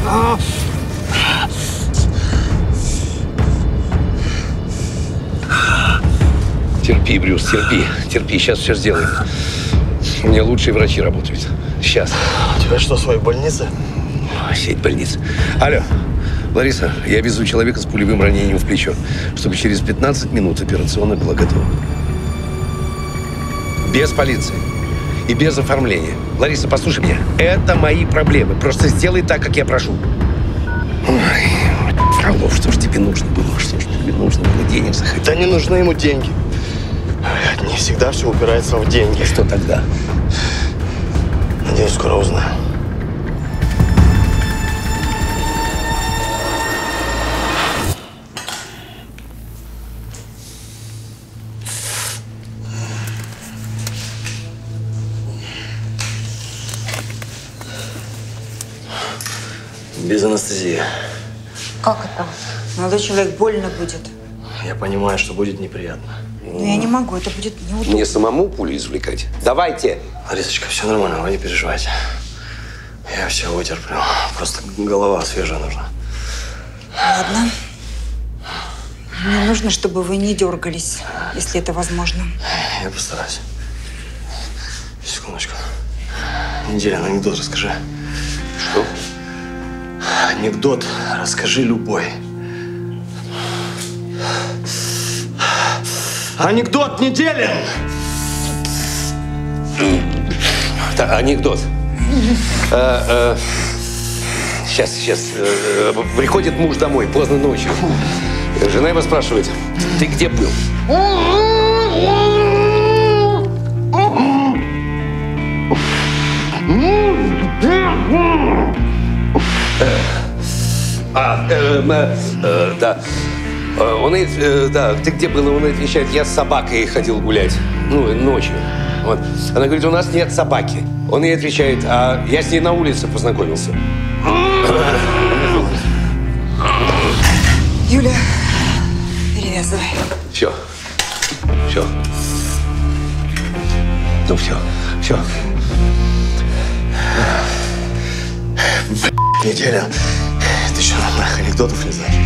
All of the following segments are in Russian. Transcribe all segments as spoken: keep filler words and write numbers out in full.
Терпи, Брюс, терпи, терпи, сейчас все сделаем. У меня лучшие врачи работают. Сейчас. У тебя что, своя больница? Сеть больниц. Алло, Лариса, я везу человека с пулевым ранением в плечо, чтобы через пятнадцать минут операционная была готова. Без полиции и без оформления. Лариса, послушай меня, это мои проблемы. Просто сделай так, как я прошу. Ой, Фролов, что ж тебе нужно было? Что ж тебе нужно было? Денег заходить? Да не нужны ему деньги. Не всегда все упирается в деньги. Что тогда? Надеюсь, скоро узнаю. Без анестезии. Как это? Молодой человек, больно будет. Я понимаю, что будет неприятно. Но я не могу, это будет неудобно. Мне самому пулю извлекать? Давайте! Ларисочка, все нормально, вы не переживайте. Я все вытерплю. Просто голова свежая нужна. Ладно. Мне нужно, чтобы вы не дергались, если это возможно. Я постараюсь. Секундочку. Неделя, анекдот расскажи. Что? Анекдот расскажи любой. Анекдот Неделин! Да, анекдот. Сейчас, сейчас. Приходит муж домой поздно ночью. Жена его спрашивает: ты где был? А, э, э, э, да. Он, э, да, ты где был? Он отвечает: я с собакой ходил гулять. Ну, ночью. Вот. Она говорит: у нас нет собаки. Он ей отвечает: а я с ней на улице познакомился. Юля, перевязывай. Все. Все. Ну, все. Все. Неделя. Ты что, нормальных анекдотов не знаешь?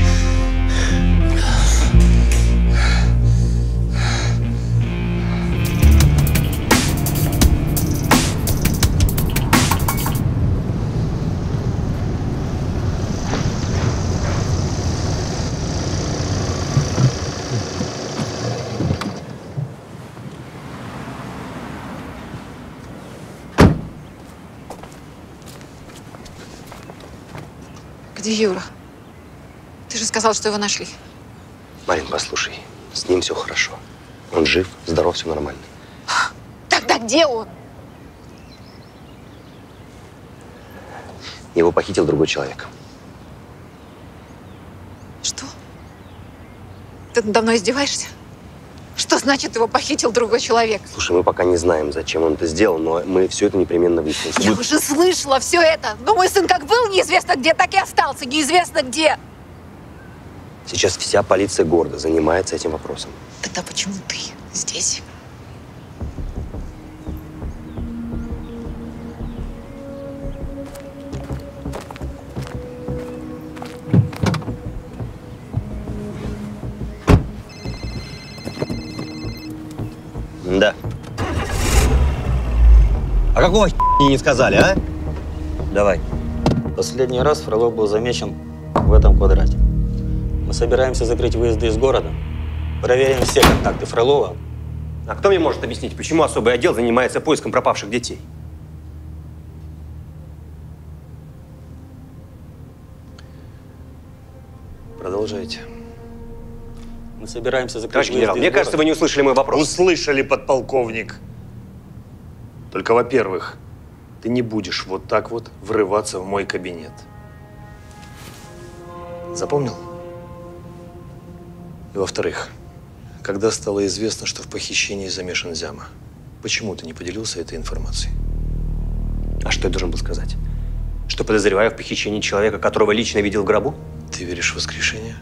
Где Юра? Ты же сказал, что его нашли. Марин, послушай, с ним все хорошо. Он жив, здоров, все нормально. Тогда где он? Его похитил другой человек. Что? Ты надо мной издеваешься? Что значит, его похитил другой человек? Слушай, мы пока не знаем, зачем он это сделал, но мы все это непременно выясним. Я уже слышала все это. Но мой сын как был неизвестно где, так и остался неизвестно где. Сейчас вся полиция города занимается этим вопросом. Тогда почему ты здесь? Да. А какого х**и не сказали, а? Давай. Последний раз Фролов был замечен в этом квадрате. Мы собираемся закрыть выезды из города. Проверим все контакты Фролова. А кто мне может объяснить, почему особый отдел занимается поиском пропавших детей? Продолжайте. Мы собираемся закрыть Товарищ генерал, мне кажется, вы не услышали мой вопрос. Услышали, подполковник. Только, во-первых, ты не будешь вот так вот врываться в мой кабинет. Запомнил? И во-вторых, когда стало известно, что в похищении замешан Зяма, почему ты не поделился этой информацией? А что я должен был сказать? Что подозреваю в похищении человека, которого лично видел в гробу? Ты веришь в воскрешение?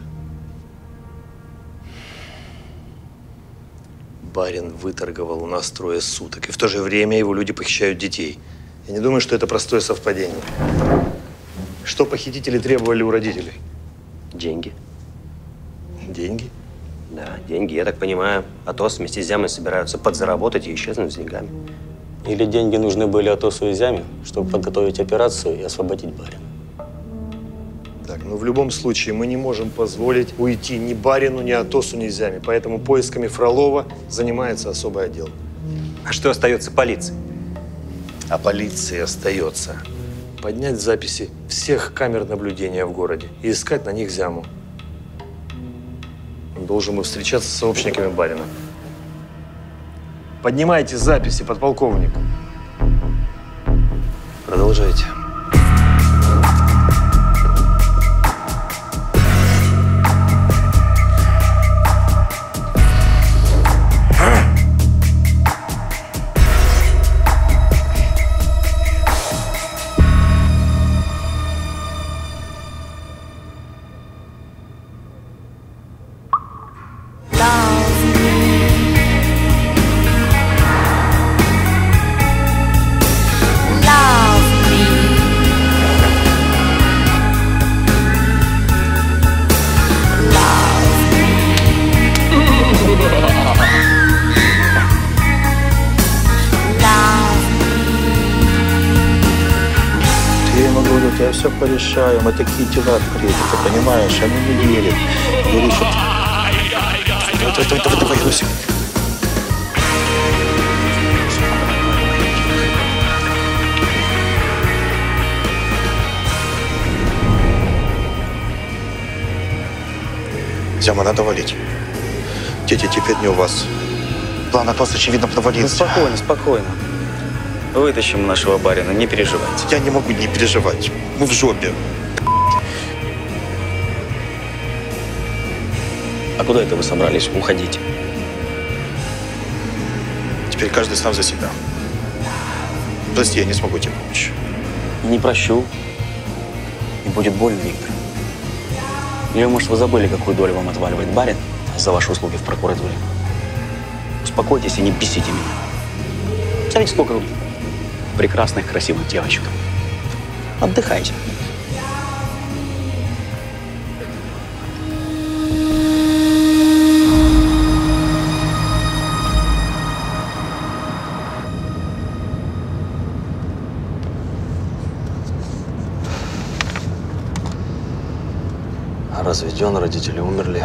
Барин выторговал у нас трое суток, и в то же время его люди похищают детей. Я не думаю, что это простое совпадение. Что похитители требовали у родителей? Деньги. Деньги? Да, деньги. Я так понимаю, Атос вместе с Зямой собираются подзаработать и исчезнуть с деньгами. Или деньги нужны были Атосу и Зяме, чтобы подготовить операцию и освободить барина. Так, ну в любом случае мы не можем позволить уйти ни барину, ни Атосу, ни Зяме. Поэтому поисками Фролова занимается особый отдел. А что остается полиции? А полиции остается поднять записи всех камер наблюдения в городе и искать на них Зяму. Он должен был встречаться с сообщниками барина. Поднимайте записи, подполковник. Продолжайте. Я все порешаю, мы такие дела открыты, ты понимаешь? Они не верят. Говорю, что... Давай, давай, давай, давай, давай, Русик. Зяма, надо валить. Дети теперь не у вас. План Атос, очевидно, провалился. Ну, спокойно, спокойно. Вытащим нашего барина, не переживайте. Я не могу не переживать. Мы в жопе. А куда это вы собрались? Уходите. Теперь каждый сам за себя. Прости, я не смогу тебе помочь. Не прощу. И будет больно, Виктор. Или, может, вы забыли, какую долю вам отваливает барин за ваши услуги в прокуратуре? Успокойтесь и не бесите меня. Смотрите, сколько прекрасных, красивых девочек. Отдыхайте. Разведен, родители умерли.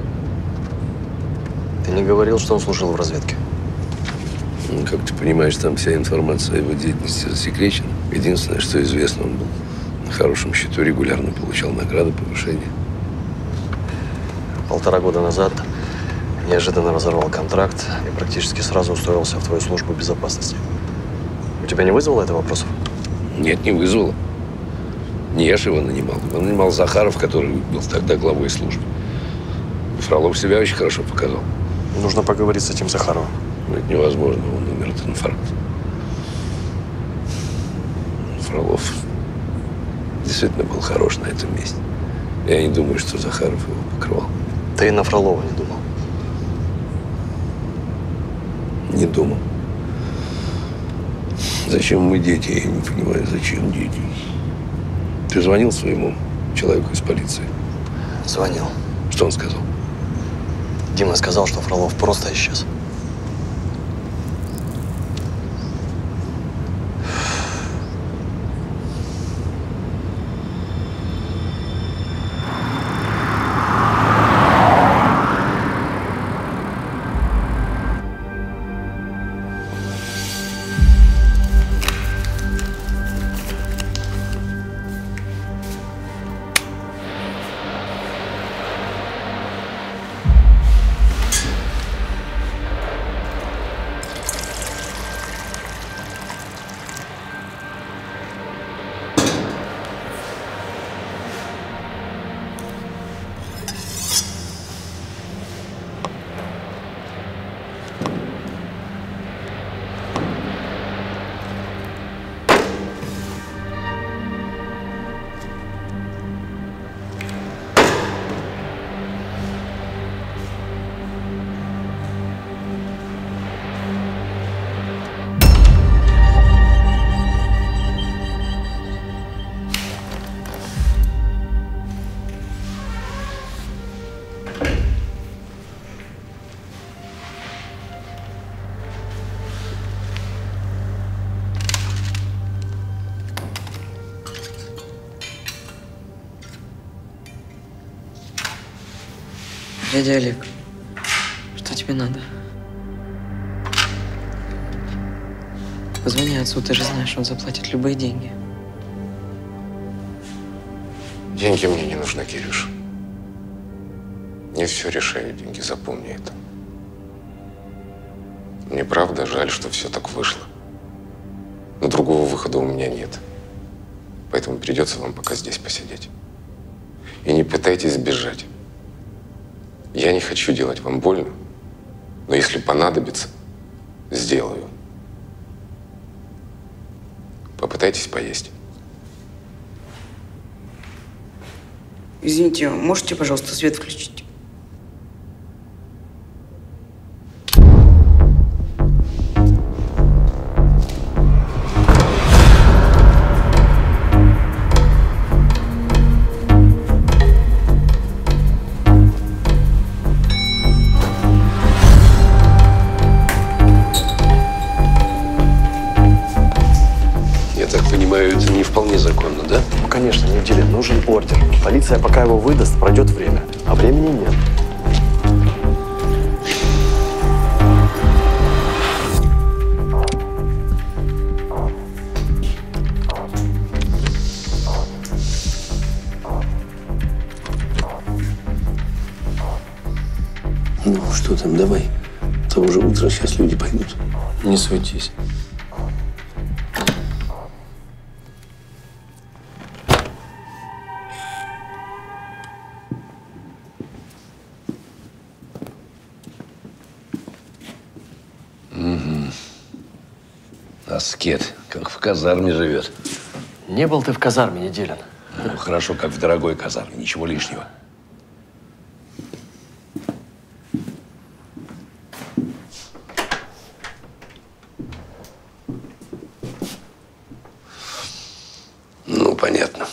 Ты не говорил, что он служил в разведке? Ну, как ты понимаешь, там вся информация о его деятельности засекречена. Единственное, что известно, он был на хорошем счету, регулярно получал награды, повышения. Полтора года назад неожиданно разорвал контракт и практически сразу устроился в твою службу безопасности. У тебя не вызвало это вопросов? Нет, не вызвало. Не я же его нанимал. Его нанимал Захаров, который был тогда главой службы. Фролов себя очень хорошо показал. Нужно поговорить с этим Захаровым. Но это невозможно, он умер от инфаркта. Фролов действительно был хорош на этом месте. Я не думаю, что Захаров его покрывал. Ты и на Фролова не думал? Не думал. Зачем мы дети? Я не понимаю, зачем дети? Ты звонил своему человеку из полиции? Звонил. Что он сказал? Дима сказал, что Фролов просто исчез. Дядя Олег, что тебе надо? Позвони отцу, ты же знаешь, он заплатит любые деньги. Деньги мне не нужны, Кирюш. Не все решают деньги, запомни это. Мне правда жаль, что все так вышло. Но другого выхода у меня нет. Поэтому придется вам пока здесь посидеть. И не пытайтесь сбежать. Я не хочу делать вам больно, но если понадобится, сделаю. Попытайтесь поесть. Извините, можете, пожалуйста, свет включить? Это не вполне законно, да? Ну, конечно, Неделин, нужен ордер. Полиция пока его выдаст, пройдет время. А времени нет. Ну, что там, давай. А то уже утро, сейчас люди пойдут. Не суетись. Аскет, как в казарме живет. Не был ты в казарме, Неделин. Ну, хорошо, как в дорогой казарме, ничего лишнего. Ну, понятно.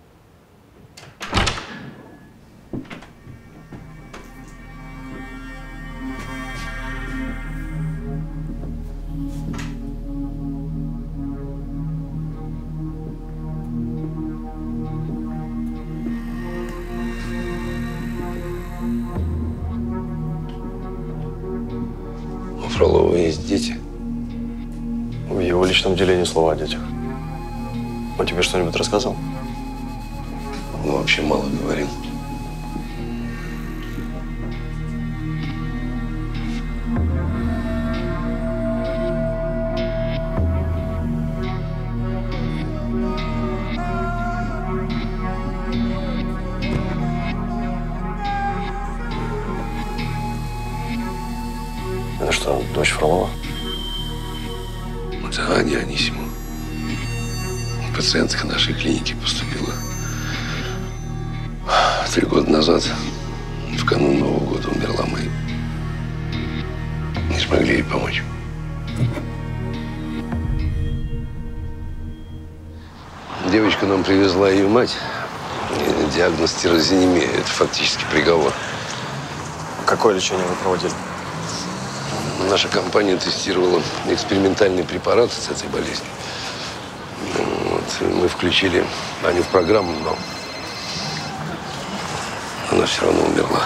У Фролова есть дети? В его личном деле ни слова о детях. Он тебе что-нибудь рассказал? Ну, вообще мало говорил. Это что, дочь Фролова? Да, Аня Анисимова. Пациентка нашей клиники поступила три года назад. В канун Нового года умерла. Мы не смогли ей помочь. Девочку нам привезла ее мать. И диагноз тирозинемия. Это фактически приговор. Какое лечение вы проводили? Наша компания тестировала экспериментальный препарат с этой болезнью. Вот. Мы включили Аню в программу, но она все равно умерла.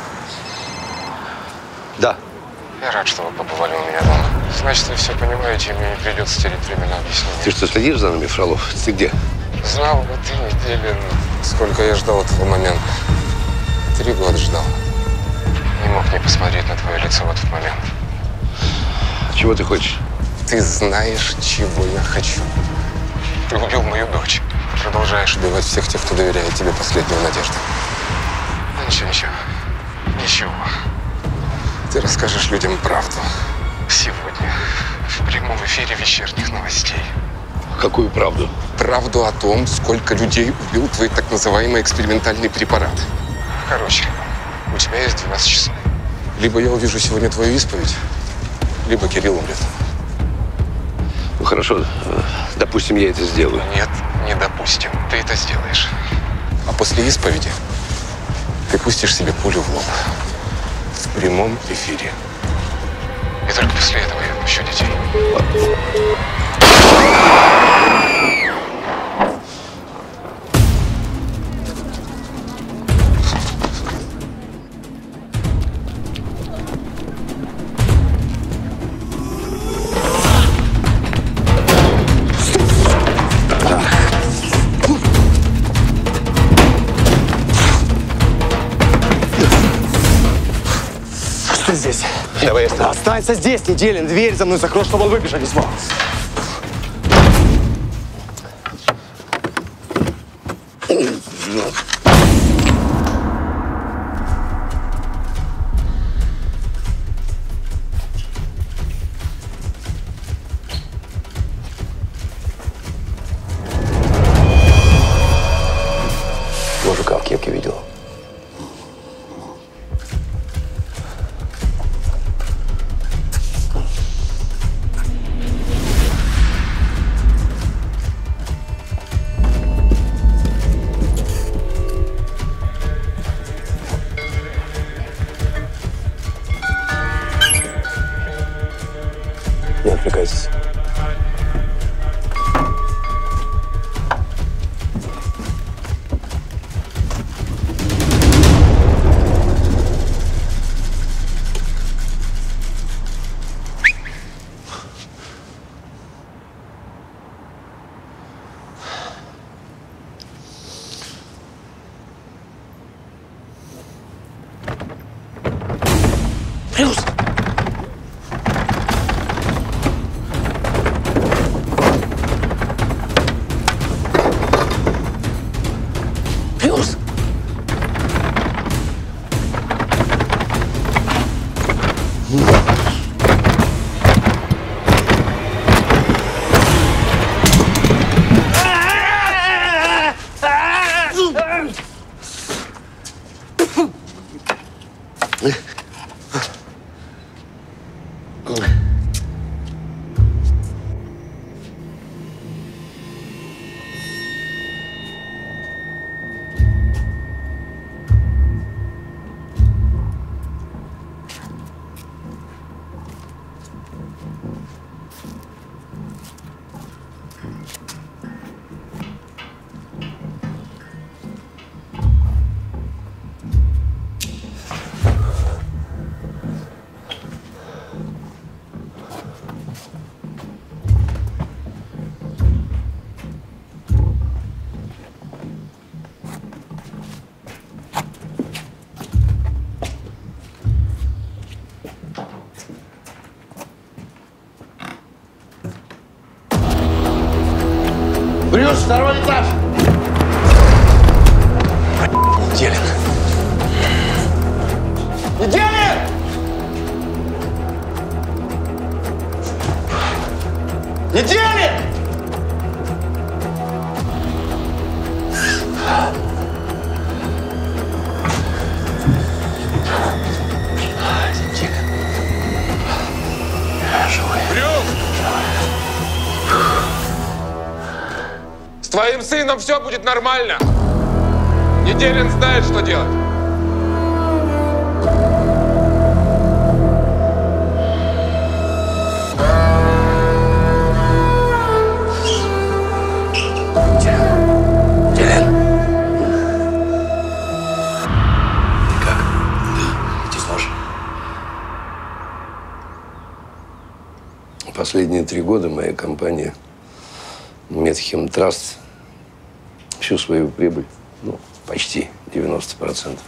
Да. Я рад, что вы побывали у меня дома. Значит, вы все понимаете, и мне не придется терять время на объяснение. Ты что, следишь за нами, Фролов? Ты где? Знал бы ты, Неделин, сколько я ждал этого момента. Три года ждал. Не мог не посмотреть на твое лицо в этот момент. Чего ты хочешь? Ты знаешь, чего я хочу. Ты убил мою дочь. Продолжаешь убивать всех тех, кто доверяет тебе последнюю надежду. Ну, ничего, ничего. Ничего. Ты расскажешь людям правду. Сегодня. В прямом эфире вечерних новостей. Какую правду? Правду о том, сколько людей убил твой так называемый экспериментальный препарат. Короче, у тебя есть двенадцать часов. Либо я увижу сегодня твою исповедь, либо Кирилл умрет. Ну, хорошо. Допустим, я это сделаю. Нет, не допустим. Ты это сделаешь. А после исповеди ты пустишь себе пулю в лоб. В прямом эфире. И только после этого я отпущу детей. Давай оставим. Останься здесь, Неделин. Дверь за мной закрой, чтобы он выбежать не смог. Мужика в кепке видел. Не отвлекайтесь. Плюс! Плюс! Брюс, второй этаж! Неделин! Неделин! Неделин! С твоим сыном все будет нормально. Неделин знает, что делать. Последние три года моя компания Медхимтраст всю свою прибыль, ну, почти девяносто процентов,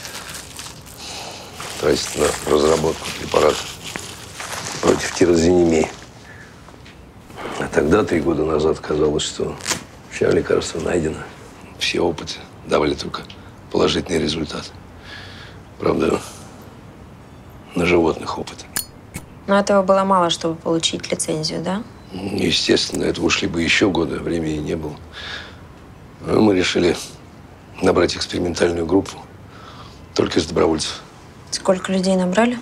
тратит на разработку препарата против тирозинемии. А тогда, три года назад, казалось, что все лекарства найдено, все опыты давали только положительный результат. Правда, на животных опыт. Но этого было мало, чтобы получить лицензию, да? Естественно, этого ушли бы еще годы, времени не было. Но мы решили набрать экспериментальную группу только из добровольцев. Сколько людей набрали?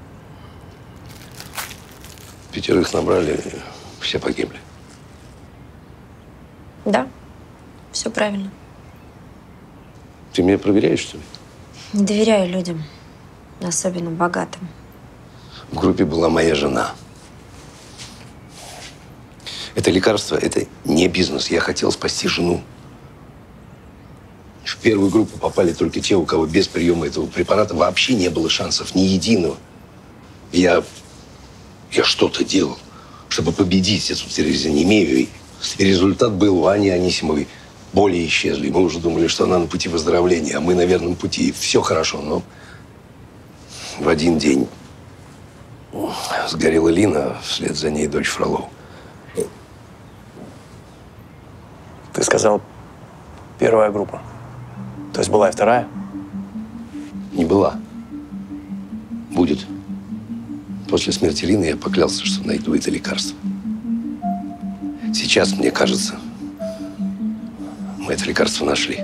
Пятерых набрали, все погибли. Да, все правильно. Ты меня проверяешь, что ли? Не доверяю людям, особенно богатым. В группе была моя жена. Это лекарство, это не бизнес. Я хотел спасти жену. В первую группу попали только те, у кого без приема этого препарата вообще не было шансов, ни единого. Я, я что-то делал, чтобы победить эту тирозинемию. И результат был у Ани Анисимовой. Боли исчезли. Мы уже думали, что она на пути выздоровления, а мы на верном пути. И все хорошо, но в один день Сгорела Лина, вслед за ней дочь Фролова. Ты сказал, первая группа. То есть была и вторая? Не была. Будет. После смерти Лины я поклялся, что найду это лекарство. Сейчас, мне кажется, мы это лекарство нашли.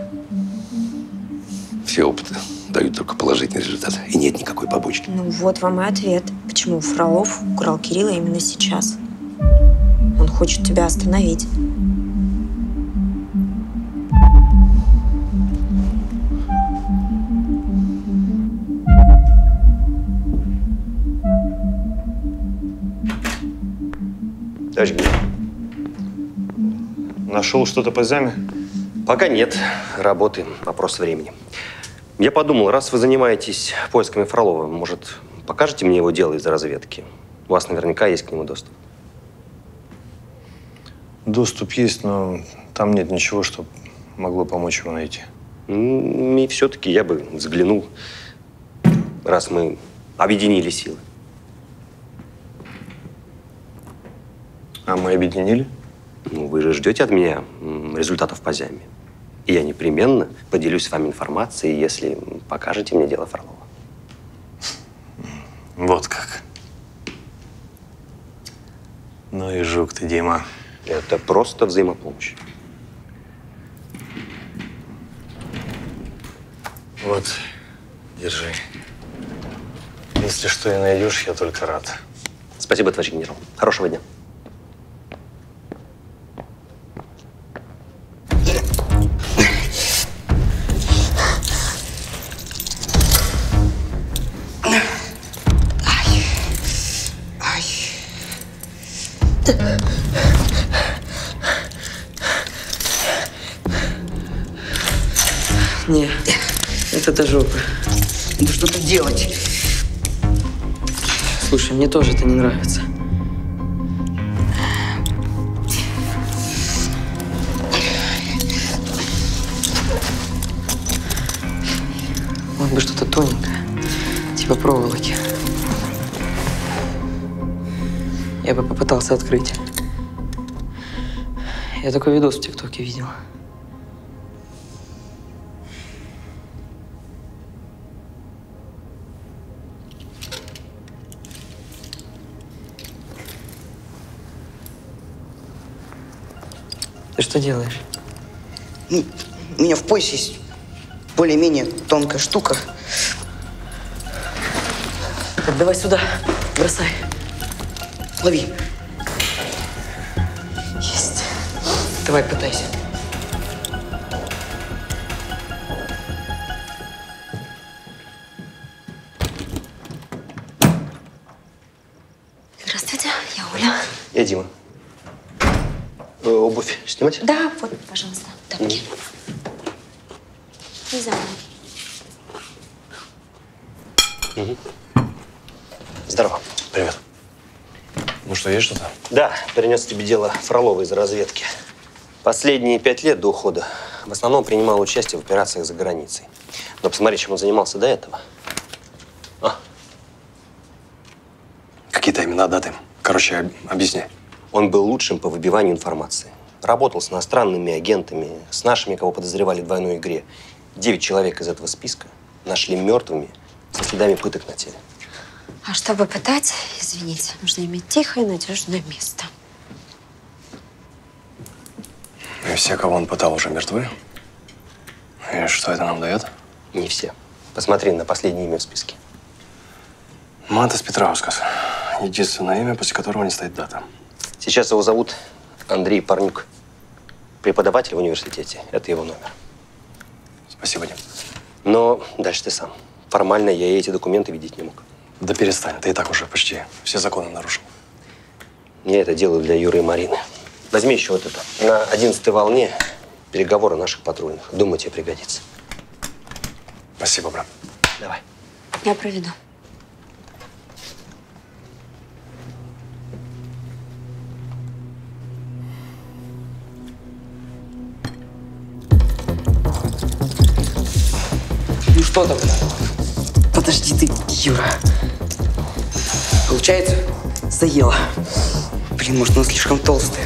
Все опыты дают только положительный результат. И нет никакой побочки. Ну вот вам и ответ. Почему Фролов украл Кирилла именно сейчас? Он хочет тебя остановить. Товарищ генерал. Нашел что-то по заме? Пока нет. Работаем. Вопрос времени. Я подумал, раз вы занимаетесь поисками Фролова, может, покажете мне его дело из разведки? У вас наверняка есть к нему доступ. Доступ есть, но там нет ничего, что могло помочь его найти. И все-таки я бы взглянул, раз мы объединили силы. А мы объединили? Ну, вы же ждете от меня результатов по заме. И я непременно поделюсь с вами информацией, если покажете мне дело Фролова. Вот как. Ну и жук ты, Дима. Это просто взаимопомощь. Вот, держи. Если что и найдешь, я только рад. Спасибо, товарищ генерал. Хорошего дня. Не, это до жопы. Надо что-то делать. Слушай, мне тоже это не нравится. Вот бы что-то тоненькое, типа проволоки. Я бы попытался открыть. Я такой видос в ТикТоке видел. Ты что делаешь? Ну, у меня в поясе есть более-менее тонкая штука. Так, давай сюда, бросай. Лови. Есть. Давай, пытайся. Здравствуйте, я Оля. Я Дима. Э, обувь снимать? Да, вот, пожалуйста, тапки. И за мной. Угу. Здорово. Привет. Ну что, есть что-то? Да, перенес тебе дело Фролова из разведки. Последние пять лет до ухода в основном принимал участие в операциях за границей. Но посмотри, чем он занимался до этого. А. Какие-то имена, даты. Короче, об- объясни. Он был лучшим по выбиванию информации. Работал с иностранными агентами, с нашими, кого подозревали в двойной игре. Девять человек из этого списка нашли мертвыми со следами пыток на теле. А чтобы пытать, извините, нужно иметь тихое, надежное место. И все, кого он пытал, уже мертвы? И что это нам дает? Не все. Посмотри на последнее имя в списке. Матас Петраускас. Единственное имя, после которого не стоит дата. Сейчас его зовут Андрей Парнюк. Преподаватель в университете. Это его номер. Спасибо, Дим. Но дальше ты сам. Формально я и эти документы видеть не мог. Да перестань, ты и так уже почти все законы нарушил. Я это делаю для Юры и Марины. Возьми еще вот это. На одиннадцатой волне переговоры наших патрульных. Думаю, тебе пригодится. Спасибо, брат. Давай. Я проведу. Ну что там? Подожди ты, Юра. Получается? Заела. Блин, может, она слишком толстая.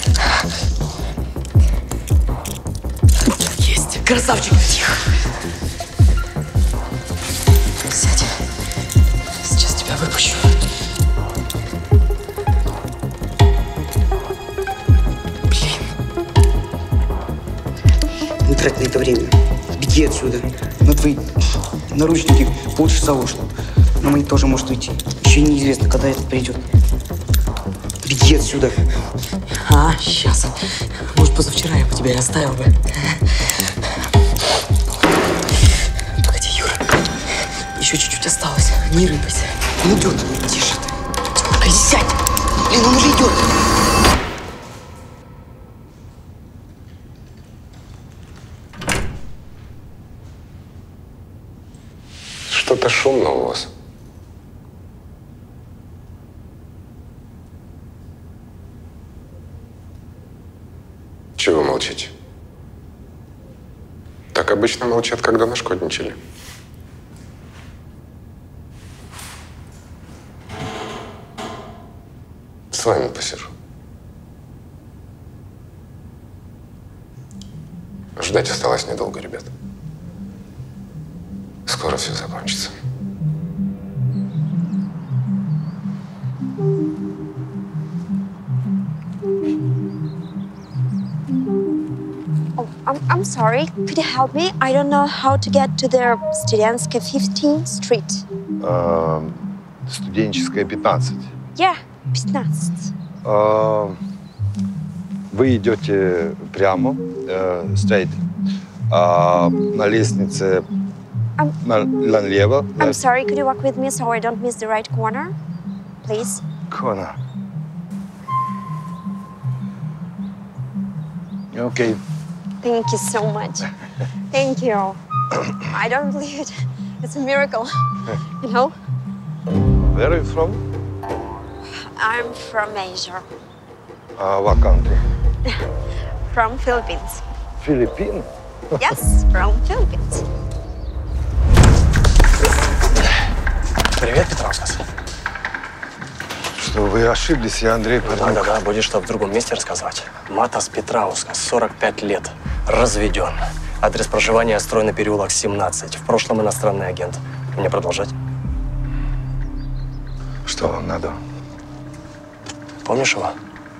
Есть. Красавчик. Тихо. Сядь. Сейчас тебя выпущу. Не трать на это время. Беги отсюда. На твои наручники полчаса ушло. На мои тоже может уйти. Еще неизвестно, когда этот придет. Беги отсюда. А, сейчас. Может, позавчера я бы тебя и оставил бы. Погоди, Юра. Еще чуть-чуть осталось. Не рыпайся. Он идет. Тише ты. Тёмка, сядь. Блин, он уже идет. Что-то шумно у вас. Чего вы молчите? Так обычно молчат, когда нашкодничали. С вами посижу. Ждать осталось недолго, ребят. Скоро все закончится. Oh, I'm, I'm sorry. Could you help me? I don't know how to get to the Studentska fifteenth Street. А, студенческая пятнадцать. Yeah, пятнадцать. А, вы идете прямо, э, straight, а, на лестнице I'm, на, налево. I'm sorry. Could you walk with me so I don't miss the right corner, please? Corner. Okay. Thank you so much. Thank you. I don't believe it. It's a miracle. You know? Where are you from? I'm from Asia. Uh, what country? From Philippines. Philippines? Yes, from Philippines. Привет, Петраускас. Что вы ошиблись, я Андрей Парнюк. Да-да-да, будешь что в другом месте рассказывать. Матас Петраускас, сорок пять лет, разведен. Адрес проживания Стройный переулок, семнадцать. В прошлом иностранный агент. Мне продолжать? Что вам надо? Помнишь его?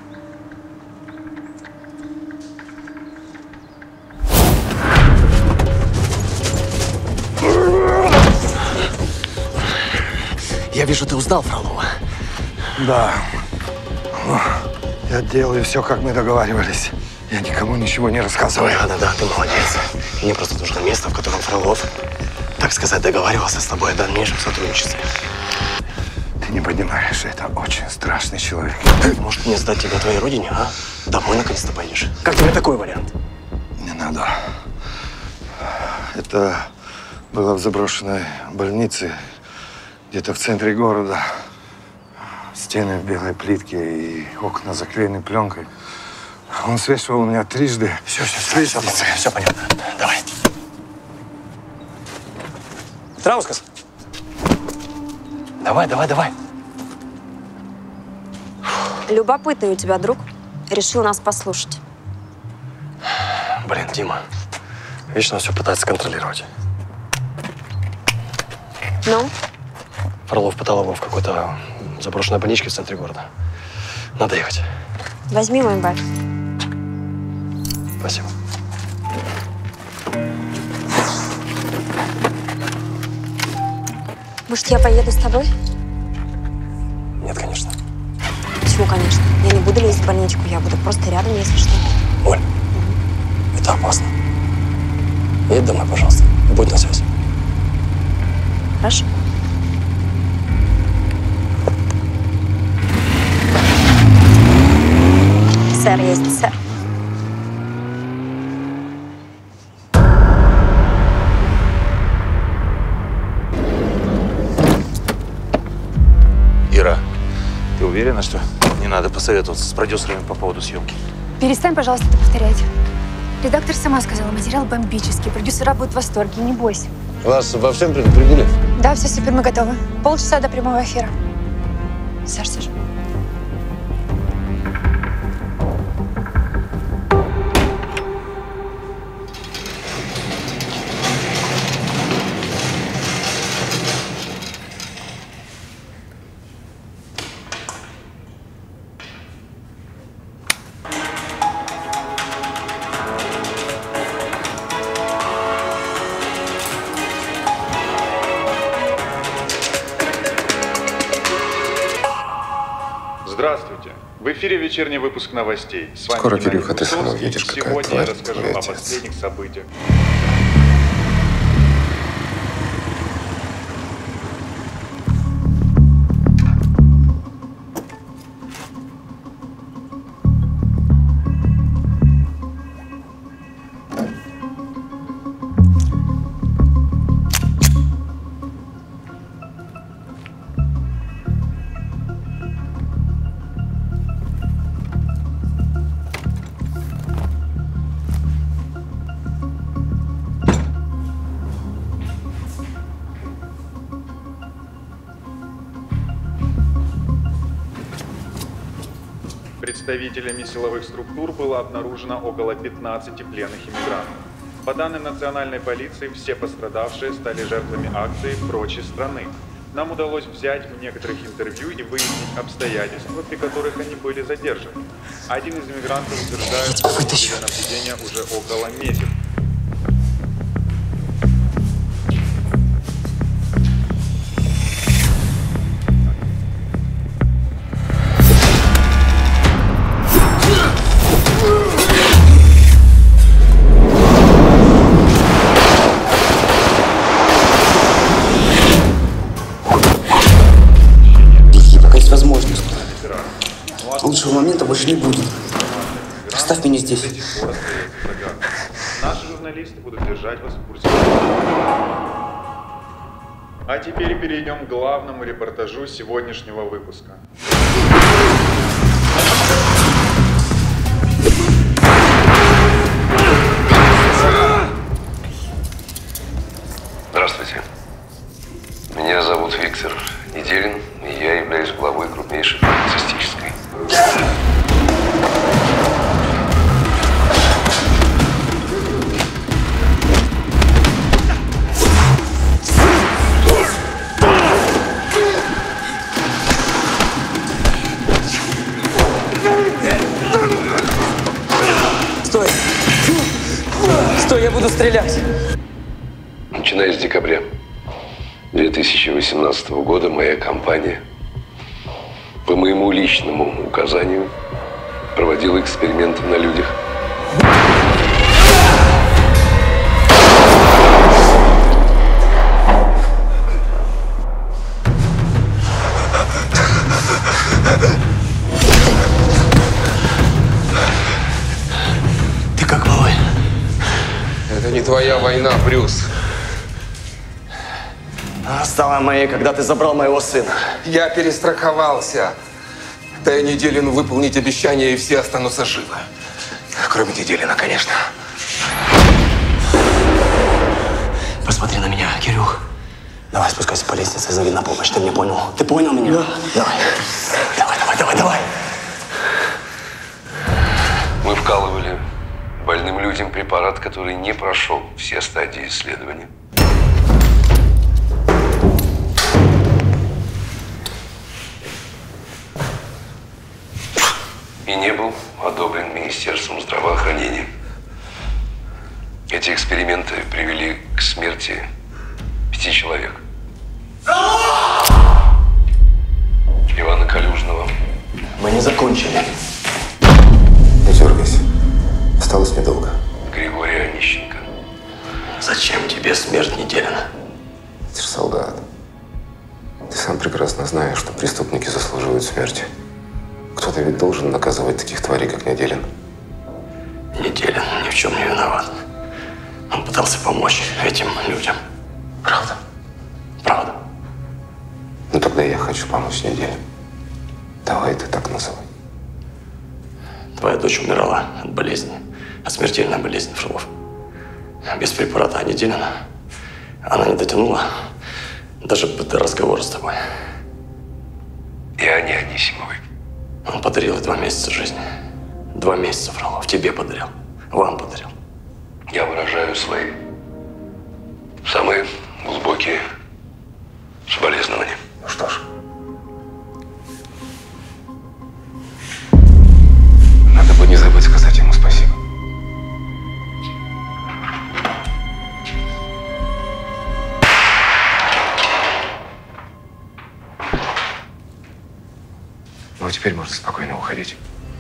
Я вижу, ты узнал Фролова. Да. Я делаю все, как мы договаривались. Я никому ничего не рассказываю. Ой, да-да, ты молодец. Мне просто нужно место, в котором Фролов, так сказать, договаривался с тобой о дальнейшем сотрудничестве. Ты не понимаешь, это очень страшный человек. Может, мне сдать тебя твоей родине, а? Домой наконец-то поедешь. Как тебе такой вариант? Не надо. Это было в заброшенной больнице, где-то в центре города. Стены в белой плитке и окна заклеены пленкой. Он свешивал меня трижды. Все, все, все, все, все, все понятно. Давай. Траускас. Давай, давай, давай. Любопытный у тебя друг. Решил нас послушать. Блин, Дима. Вечно все пытается контролировать. Ну? Фролов пытал его в какой-то заброшенной больничке в центре города. Надо ехать. Возьми мой бэг. Спасибо. Может, я поеду с тобой? Нет, конечно. Почему, конечно? Я не буду лезть в больничку, я буду просто рядом, если что. Оль, это опасно. Едь домой, пожалуйста. Будь на связи. Хорошо. Сэр, есть, сэр. Ира, ты уверена, что не надо посоветоваться с продюсерами по поводу съемки? Перестань, пожалуйста, это повторять. Редактор сама сказала, материал бомбический, продюсера будут в восторге, не бойся. Вас во всем предупредили? Да, все супер, мы готовы. Полчаса до прямого эфира. Саш, Саш. Здравствуйте. В эфире вечерний выпуск новостей. С вами Скоро, Геннадий Кирюха, ты сам Высоцкий. увидишь, какая Сегодня тварь я расскажу твой о отец. последних событиях. Представителями силовых структур было обнаружено около пятнадцати пленных иммигрантов. По данным национальной полиции, все пострадавшие стали жертвами акции «Прочь из страны». Нам удалось взять у некоторых интервью и выяснить обстоятельства, при которых они были задержаны. Один из иммигрантов утверждает, что были наблюдения уже около месяца. Возможность. Лучшего момента больше не будет. Оставь меня здесь. Наши журналисты будут держать вас в курсе. А теперь перейдем к главному репортажу сегодняшнего выпуска. Здравствуйте. Меня зовут Виктор Неделин, и я являюсь главой крупнейшей фармацевтической. Стой! Стой, я буду стрелять! Начиная с декабря две тысячи восемнадцатого года моя компания по моему личному указанию проводила эксперименты на людях. Ты как малой? Это не твоя война, Брюс. Она стала моей, когда ты забрал моего сына. Я перестраховался. Дай Неделину выполнить обещание, и все останутся живы. Кроме Неделина, конечно. Посмотри на меня, Кирюх. Давай спускайся по лестнице и зови на помощь. Ты меня понял? Ты понял меня? Да. Давай. Давай, давай, давай, давай. Мы вкалывали больным людям препарат, который не прошел все стадии исследования. И не был одобрен Министерством здравоохранения. Эти эксперименты привели к смерти пяти человек. Ивана Калюжного. Мы не закончили. Не дергайся. Осталось недолго. Григория Онищенко. Зачем тебе смерть Неделина? Ты же солдат. Ты сам прекрасно знаешь, что преступники заслуживают смерти. Кто-то ведь должен наказывать таких тварей, как Неделин. Неделин ни в чем не виноват. Он пытался помочь этим людям. Правда? Правда. Ну тогда я хочу помочь Неделин. Давай ты так называй. Твоя дочь умирала от болезни, от смертельной болезни Фролов. Без препарата Неделина она не дотянула даже до разговора с тобой. и Ане Анисимовой. Он подарил ей два месяца жизни. Два месяца, Фролов. Тебе подарил. Вам подарил. Я выражаю свои самые глубокие соболезнования. Ну что ж. Надо бы не забыть сказать ему спасибо. Ну, а теперь можно спокойно уходить.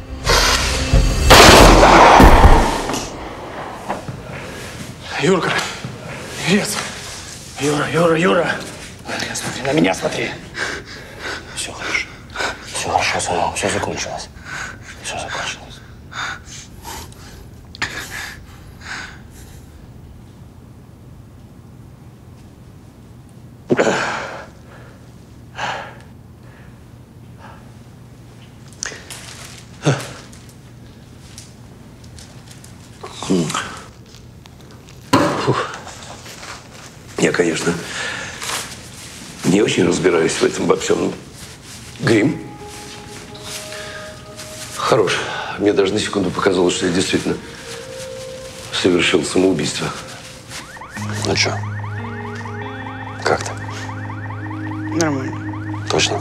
Юрка, Юрец. Юра, Юра, Юра. На меня смотри, на меня смотри. Все хорошо. Все хорошо, сынок. Все закончилось. Все закончилось. Фух. Я, конечно, не очень разбираюсь в этом во всем. Грим хорош. Мне даже на секунду показалось, что я действительно совершил самоубийство. Ну что, как ты? Нормально. Точно?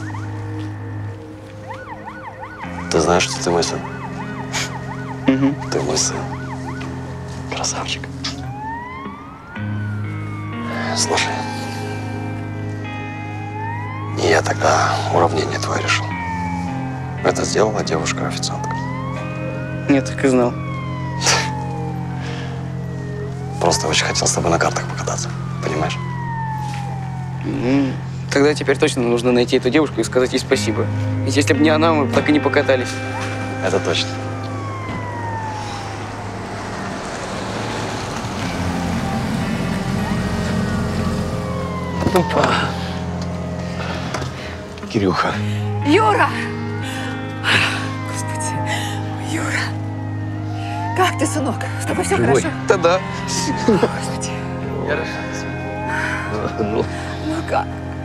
Ты знаешь, что ты мой сын? Угу. Ты мой сын. Красавчик. Слушай, я тогда уравнение твое решил. Это сделала девушка-официантка. Я так и знал. Просто очень хотел с тобой на картах покататься. Понимаешь? Ну, тогда теперь точно нужно найти эту девушку и сказать ей спасибо. Ведь если бы не она, мы бы так и не покатались. Это точно. Опа. Кирюха. Юра! Господи, Юра. Как ты, сынок? С тобой все Живой? хорошо? Да-да. Господи. Я рад. Ну, Ну как?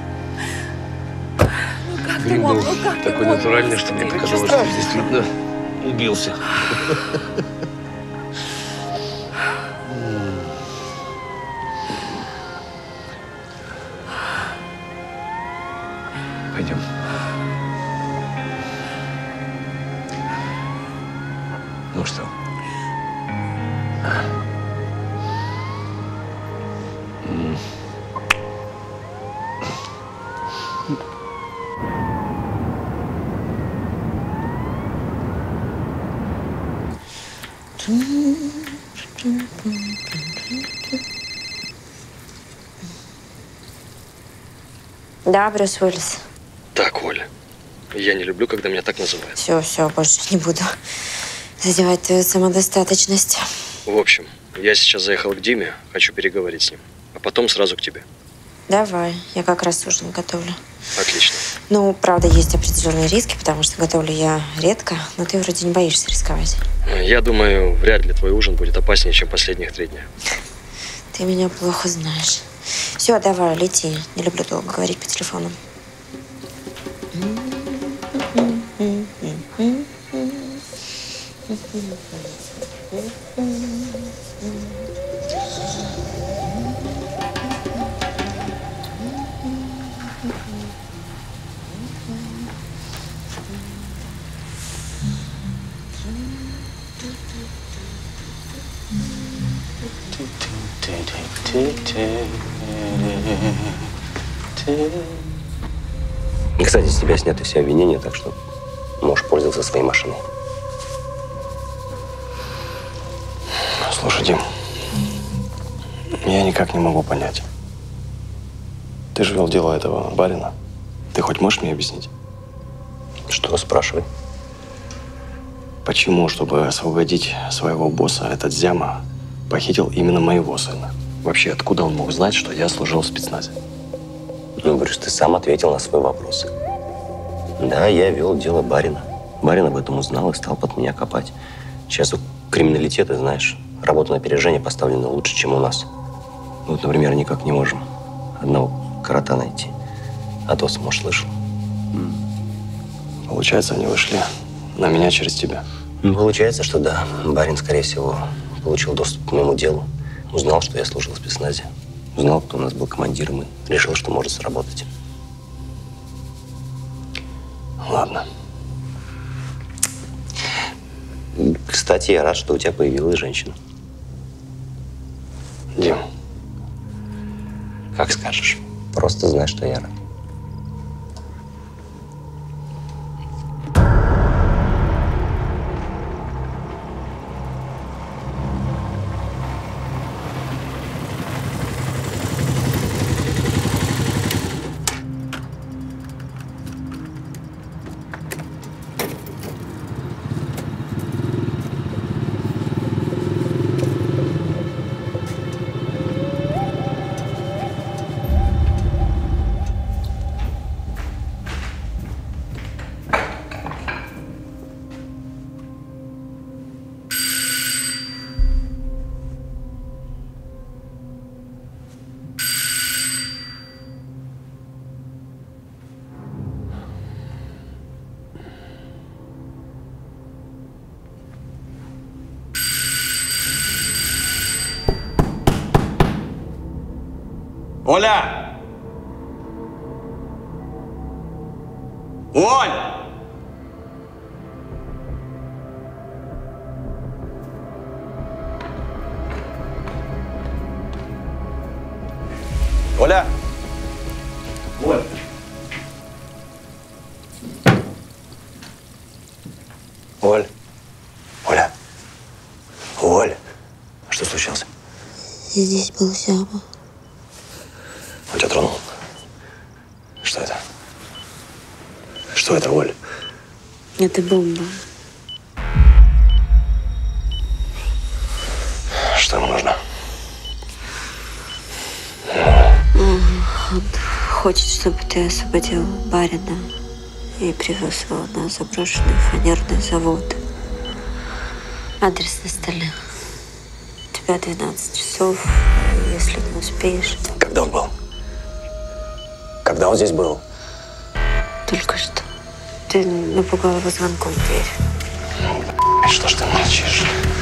Ну как ты Грим мог? был Ну как ты такой мог? натуральный, что мне Господи, показалось, ничего что действительно убился. Пойдем. Ну что? М. Да, Брюс Уиллис. Так, Оля, я не люблю, когда меня так называют. Все, все, больше не буду задевать твою самодостаточность. В общем, я сейчас заехал к Диме, хочу переговорить с ним. А потом сразу к тебе. Давай, я как раз ужин готовлю. Отлично. Ну, правда, есть определенные риски, потому что готовлю я редко, но ты вроде не боишься рисковать. Я думаю, вряд ли твой ужин будет опаснее, чем последних три дня. Ты меня плохо знаешь. Все, давай, лети. Не люблю долго говорить по телефону. Кстати, с тебя сняты все обвинения, так что можешь пользоваться своей машиной. Слушай, Дим, я никак не могу понять. Ты же вел дело этого барина. Ты хоть можешь мне объяснить? Что, спрашивай. Почему, чтобы освободить своего босса, этот Зяма похитил именно моего сына? Вообще, откуда он мог знать, что я служил в спецназе? Ну, Брюс, ты сам ответил на свой вопрос. Да, я вел дело барина. Барин об этом узнал и стал под меня копать. Сейчас у криминалитета, знаешь, работа на опережение поставлена лучше, чем у нас. Мы вот, например, никак не можем одного крота найти. А то, может, слышал. Получается, они вышли на меня через тебя. Ну, получается, что да. Барин, скорее всего, получил доступ к моему делу. Узнал, что я служил в спецназе. Узнал, кто у нас был командиром, и решил, что может сработать. Ладно. Кстати, я рад, что у тебя появилась женщина. Дим. Как скажешь. Просто знай, что я рад. Оля! Оль! Оля! Оль! Оль. Оля. Оль. Что случилось? Здесь был Сяма. Он тебя тронул? Что это? Что это, Оль? Это бомба. Что ему нужно? Он хочет, чтобы ты освободил барина и привез его на заброшенный фанерный завод. Адрес на столе. У тебя двенадцать часов, если не успеешь. Когда он был? Когда он здесь был? Только что. Ты напугал его звонком в дверь. Что ж ты молчишь?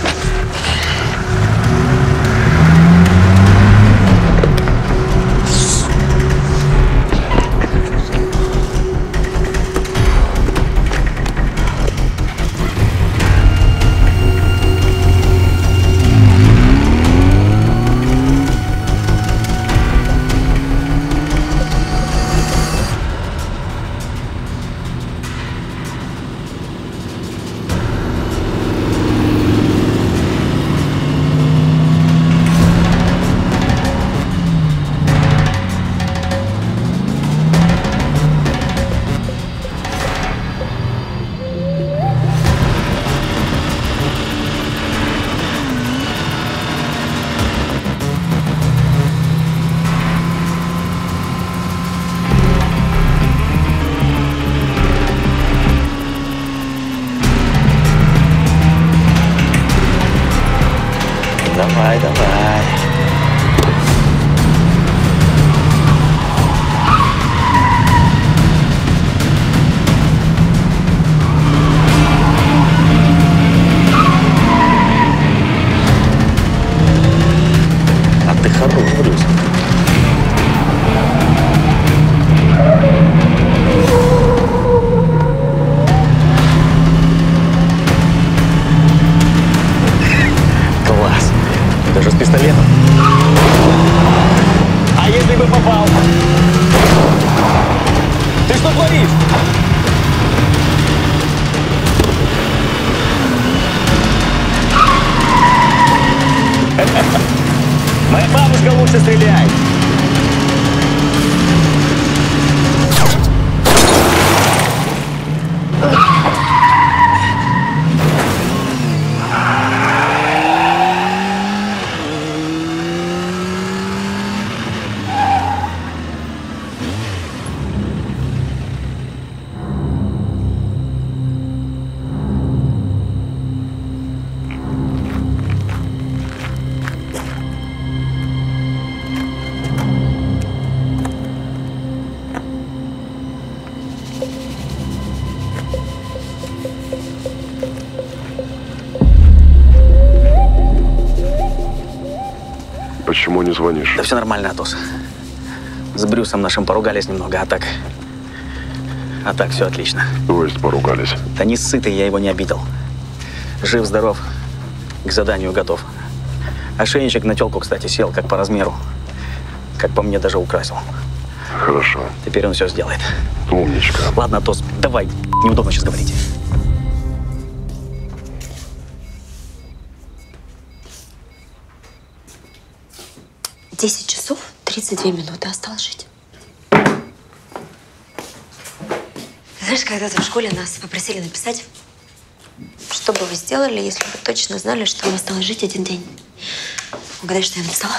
Давай, давай. А ты хорош, Брюс. Класс. Даже с пистолетом. А если бы попал? Ты что творишь? Моя бабушка лучше стреляет. почему не звонишь? Да все нормально, Атос. С Брюсом нашим поругались немного, а так... А так все отлично. То есть поругались? Да не сытый, я его не обидел. Жив-здоров, к заданию готов. Ошейничек на телку, кстати, сел как по размеру. Как по мне, даже украсил. Хорошо. Теперь он все сделает. Умничка. Ладно, Атос, давай. Неудобно сейчас говорить. Десять часов тридцать две минуты осталось жить. Знаешь, когда-то в школе нас попросили написать, что бы вы сделали, если бы точно знали, что вам осталось жить один день. Угадай, что я написала?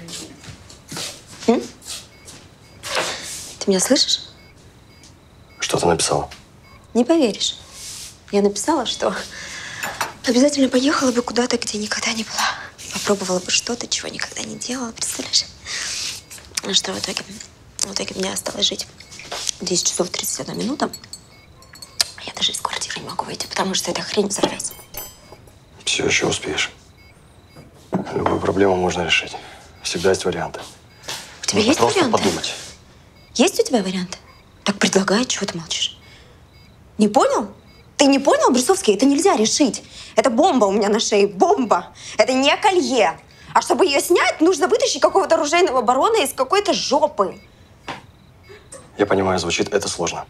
М? Ты меня слышишь? Что ты написала? Не поверишь. Я написала, что обязательно поехала бы куда-то, где никогда не была. Попробовала бы что-то, чего никогда не делала. Представляешь? А что в итоге? В итоге мне осталось жить десять часов тридцать одна минута. Я даже из квартиры не могу выйти, потому что эта хрень взорвется. Все еще успеешь. Любую проблему можно решить. Всегда есть варианты. У тебя Нужно есть просто варианты? подумать. Есть у тебя варианты? Так предлагай, чего ты молчишь? Не понял? Ты не понял, Брюсовский? Это нельзя решить. Это бомба у меня на шее. Бомба. Это не колье. А чтобы ее снять, нужно вытащить какого-то оружейного барона из какой-то жопы. Я понимаю, звучит это сложно.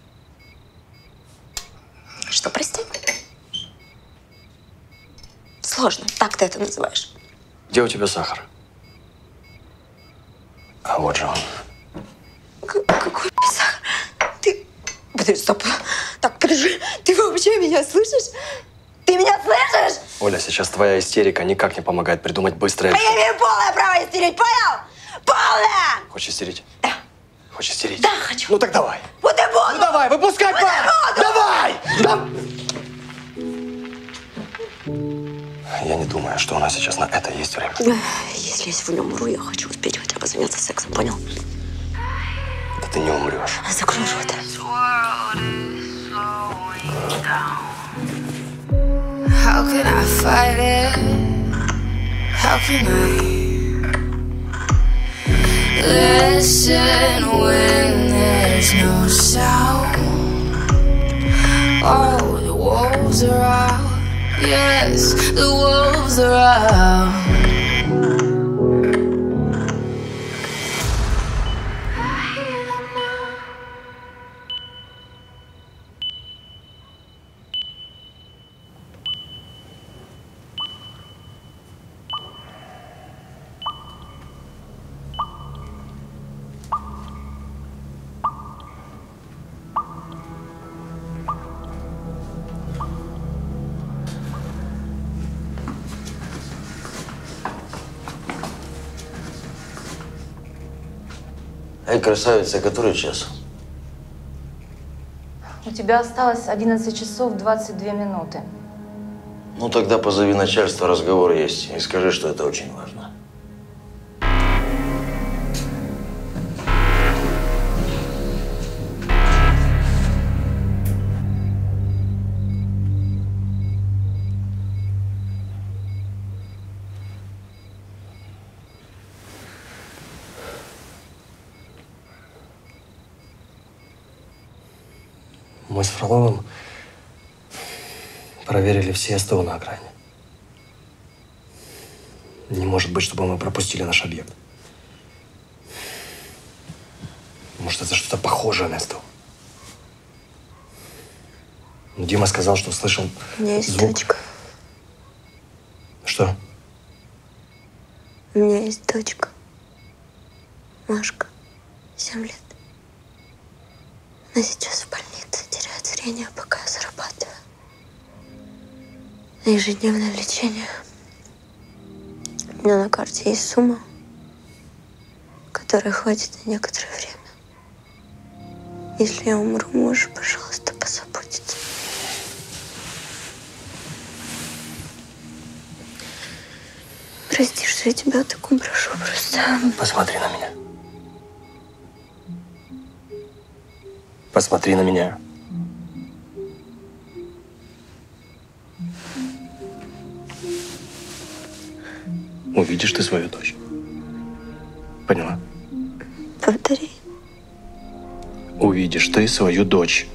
Что, прости? Сложно. Так ты это называешь. Где у тебя сахар? А вот же он. К- какой сахар? Ты... Подожди, стоп. Так, подожди. Ты вообще меня слышишь? Ты меня слышишь? Оля, сейчас твоя истерика никак не помогает придумать быстрое А я решение. имею полное право истерить, понял? Полное! Хочешь истерить? Да. Хочешь истерить? Да, хочу. Ну так давай. Вот и буду! Ну давай, выпускай Вот и пар! буду! Давай! Да. Я не думаю, что у нас сейчас на это есть время. Если я сегодня умру, я хочу успеть хотя бы заняться сексом, понял? Да ты не умрешь. Закрой рот. How can I fight it? How can I listen when there's no sound? Oh, the wolves are out. Yes, the wolves are out. Эй, красавица, который час? У тебя осталось одиннадцать часов двадцать две минуты. Ну тогда позови начальство, разговор есть. И скажи, что это очень важно. Мы с Фроловым проверили все СТО на окраине. Не может быть, чтобы мы пропустили наш объект. Может, это что-то похожее на СТО. Дима сказал, что слышал У меня есть звук. дочка. Что? У меня есть дочка. Машка. Семь лет. Она сейчас в больнице, теряет зрение, пока я зарабатываю. На ежедневное лечение. У меня на карте есть сумма, которая хватит на некоторое время. Если я умру, можешь, пожалуйста, позаботиться. Прости, что я тебя так прошу, просто. Посмотри на меня. Посмотри на меня. Увидишь ты свою дочь. Поняла? Повтори. Увидишь ты свою дочь.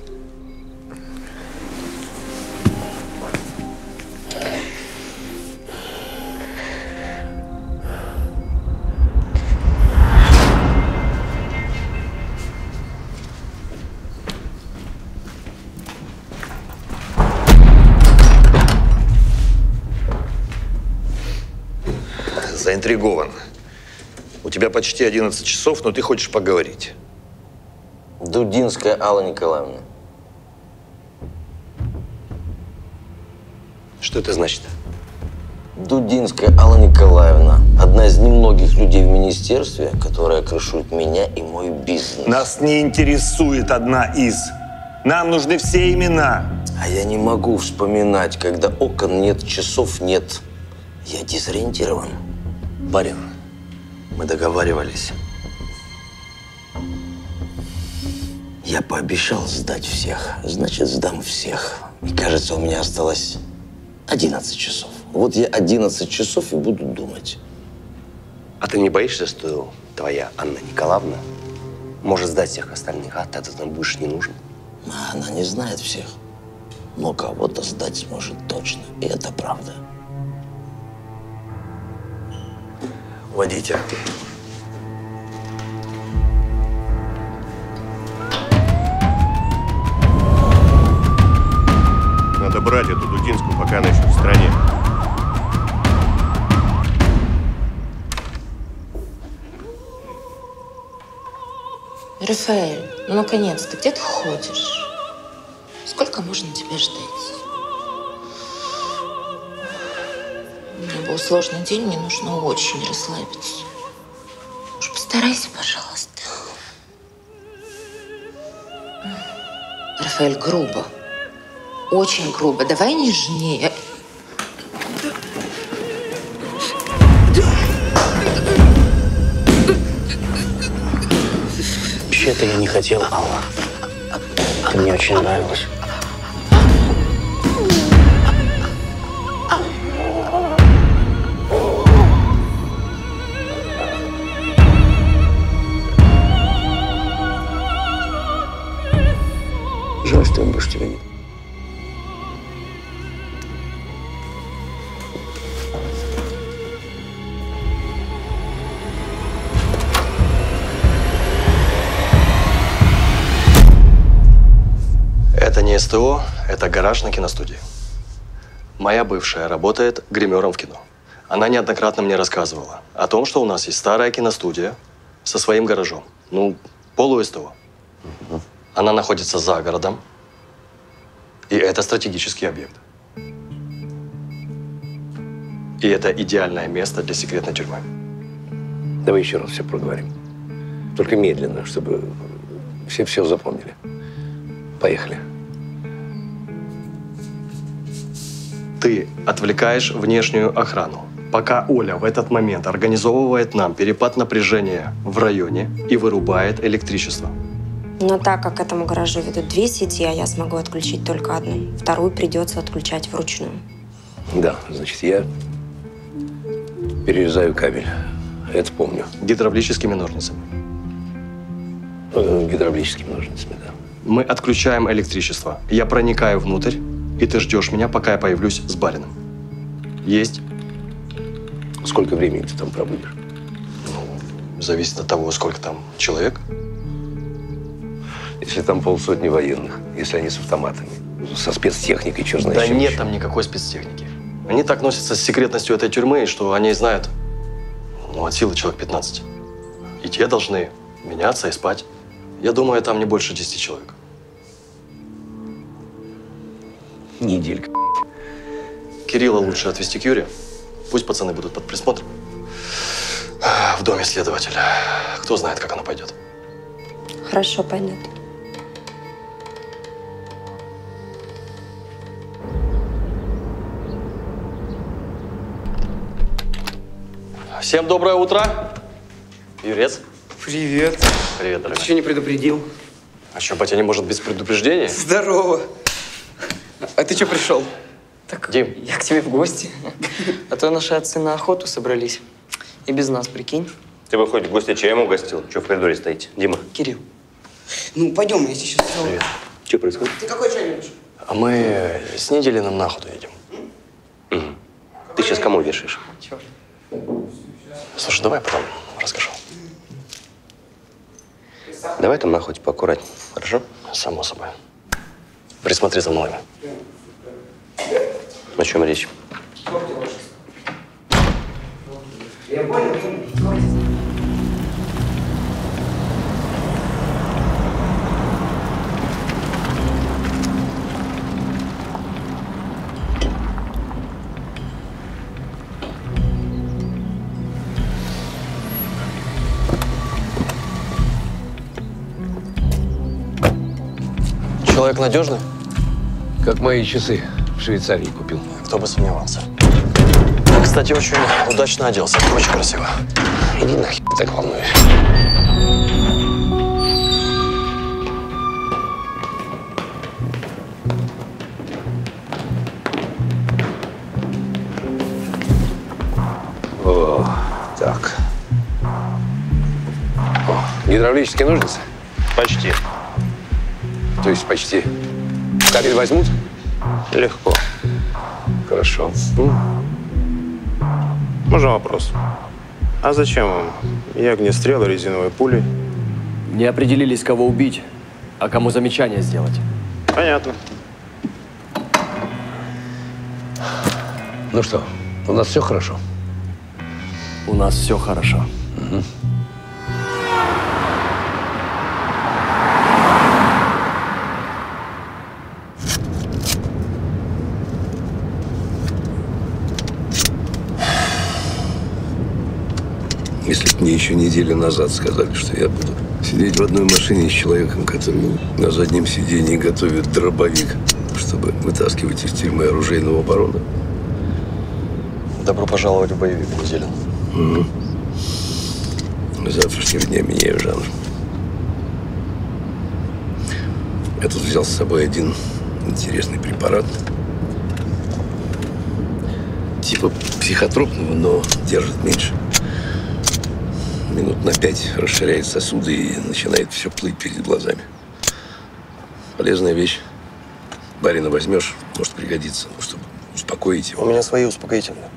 Заинтригован. У тебя почти одиннадцать часов, но ты хочешь поговорить. Дудинская Алла Николаевна. Что это значит? Дудинская Алла Николаевна. Одна из немногих людей в министерстве, которая крышует меня и мой бизнес. Нас не интересует одна из. Нам нужны все имена. А я не могу вспоминать, когда окон нет, часов нет. Я дезориентирован. Барин, мы договаривались. Я пообещал сдать всех, значит, сдам всех. И кажется, у меня осталось одиннадцать часов. Вот я одиннадцать часов и буду думать. А ты не боишься, что твоя Анна Николаевна может сдать всех остальных, а ты там будешь не нужен? А она не знает всех. Но кого-то сдать сможет точно. И это правда. Водите. Надо брать эту Дудинскую, пока она еще в стране. Рафаэль, ну наконец-то, где ты ходишь? Сколько можно тебя ждать? У меня был сложный день, мне нужно очень расслабиться. Уж постарайся, пожалуйста. Рафаэль, грубо. Очень грубо. Давай нежнее. Вообще-то я не хотел, Алла. Ты мне очень нравилась. Жаль, что я больше тебя нет. Это не СТО, это гараж на киностудии. Моя бывшая работает гримером в кино. Она неоднократно мне рассказывала о том, что у нас есть старая киностудия со своим гаражом. Ну, полу-СТО. Угу. Она находится за городом, и это стратегический объект. И это идеальное место для секретной тюрьмы. Давай еще раз все проговорим. Только медленно, чтобы все все запомнили. Поехали. Ты отвлекаешь внешнюю охрану, пока Оля в этот момент организовывает нам перепад напряжения в районе и вырубает электричество. Но так как к этому гаражу ведут две сети, а я смогу отключить только одну, вторую придется отключать вручную. Да, значит, я перерезаю кабель. Это помню. Гидравлическими ножницами. Э, гидравлическими ножницами, да. Мы отключаем электричество. Я проникаю внутрь, и ты ждешь меня, пока я появлюсь с барином. Есть? Сколько времени ты там пробудешь? Ну, зависит от того, сколько там человек. Если там полсотни военных, если они с автоматами, со спецтехникой, черт знает. Да чем нет еще. там никакой спецтехники. Они так носятся с секретностью этой тюрьмы, что они знают, ну, от силы человек пятнадцать. И те должны меняться и спать. Я думаю, там не больше десяти человек. Неделька. Кирилла лучше отвезти к Юре. Пусть пацаны будут под присмотром. В доме следователя. Кто знает, как оно пойдет. Хорошо, пойдет. Всем доброе утро. Юрец. Привет. Привет, дорогой. Ты что, не предупредил? А что, батя не может без предупреждения? Здорово. А ты что пришел? Так, Дим. Я к тебе в гости. А то наши отцы на охоту собрались. И без нас, прикинь. Ты бы хоть гостя чаем угостил. Что в коридоре стоите? Дима. Кирилл, ну пойдем, я сейчас все... Привет. Что происходит? Ты какой чай любишь? А мы с Неделиным на охоту едем. Угу. Ты сейчас кому вешаешь? Черт. Слушай, давай потом расскажу. Давай там на охоте поаккуратней, хорошо? Само собой. Присмотри за мной. О чем речь? Я понял. Человек надежный? Как мои часы в Швейцарии купил. Кто бы сомневался. Кстати, очень удачно оделся. Очень красиво. Иди нахер, так волнуюсь. О, так. О, гидравлические ножницы? Почти. То есть почти. Кабель возьмут? Легко. Хорошо. Можно вопрос? А зачем вам и огнестрел, и резиновые пули? Не определились, кого убить, а кому замечание сделать. Понятно. Ну что, у нас все хорошо? У нас все хорошо. Угу. Если бы мне еще неделю назад сказали, что я буду сидеть в одной машине с человеком, который на заднем сидении готовит дробовик, чтобы вытаскивать из тюрьмы оружейного барона. Добро пожаловать в боевик, Неделин. Угу. С завтрашнего дня меняю жанр. Я тут взял с собой один интересный препарат. Типа психотропного, но держит меньше. Минут на пять расширяет сосуды и начинает все плыть перед глазами. Полезная вещь. Барина возьмешь, может пригодиться, чтобы успокоить его. У меня свои успокоительные.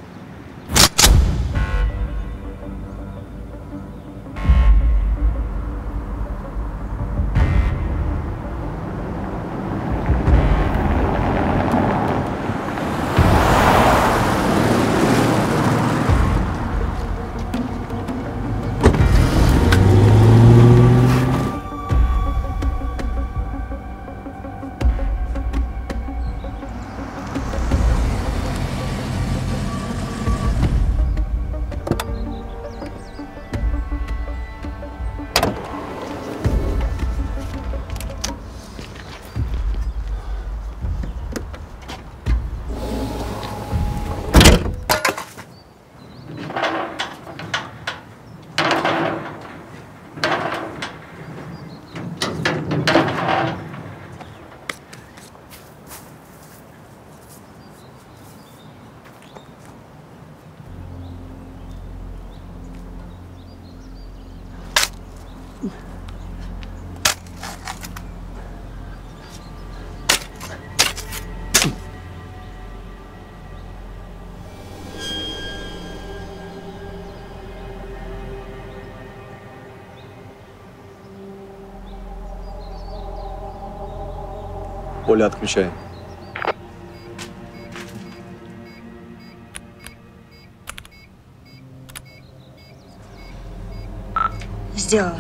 Оля, отключай. Сделала.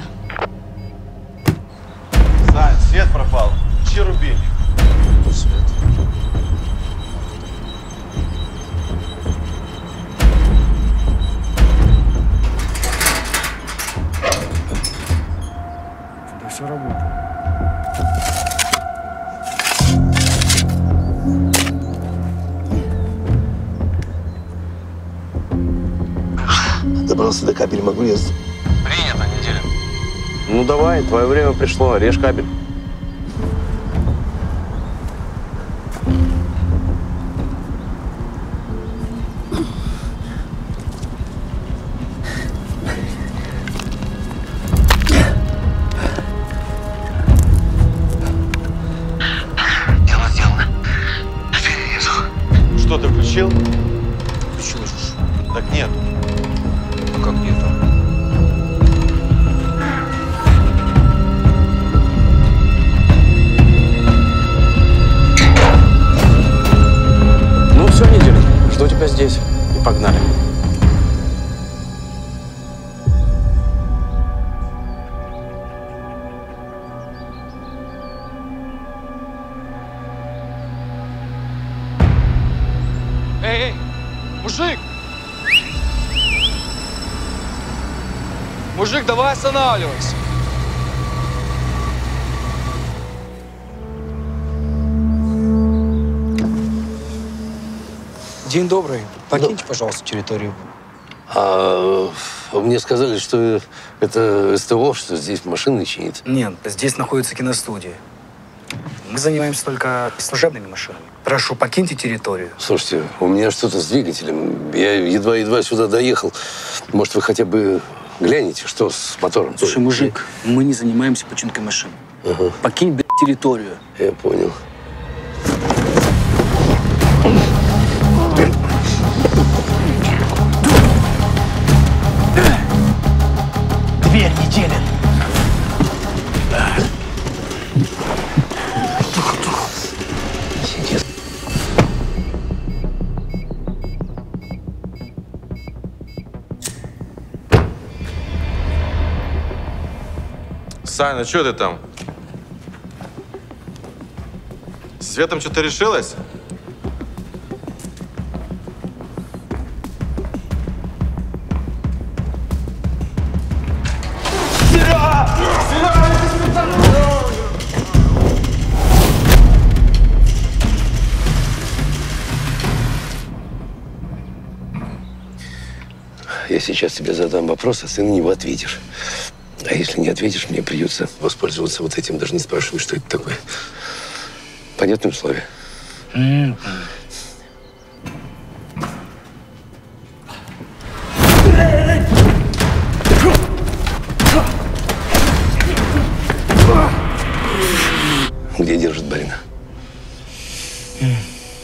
Сань, свет пропал. Че рубильник? Тут свет. Да все работает. Добрался до кабеля, могу резать. Принято, Неделин. Ну давай, твое время пришло. Режь кабель. Включил? Включил же. Так нет. А как нету? Ну все, Неделя, жду тебя здесь. И погнали. Эй, эй, мужик! Мужик, давай останавливайся. День добрый. Покиньте, пожалуйста, территорию. А мне сказали, что это СТО, что здесь машины чинит. Нет, здесь находится киностудия. Мы занимаемся только служебными машинами. Прошу, покиньте территорию. Слушайте, у меня что-то с двигателем. Я едва-едва сюда доехал. Может, вы хотя бы глянете, что с мотором? Слушай, мужик, мы не занимаемся починкой машин. Ага. Покинь, блядь, территорию. Я понял. Дверь, Неделин. Саня, что ты там? С Светом что-то решилось? Я сейчас тебе задам вопрос, а ты на него ответишь. А если не ответишь, мне придется воспользоваться вот этим. Даже не спрашивай, что это такое. Понятные условия? Mm-hmm. Где держит барина? Mm.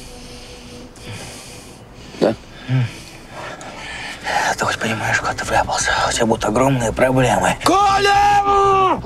Да? Mm. Ты хоть понимаешь, куда ты вляпался? У тебя будут огромные проблемы. Коля!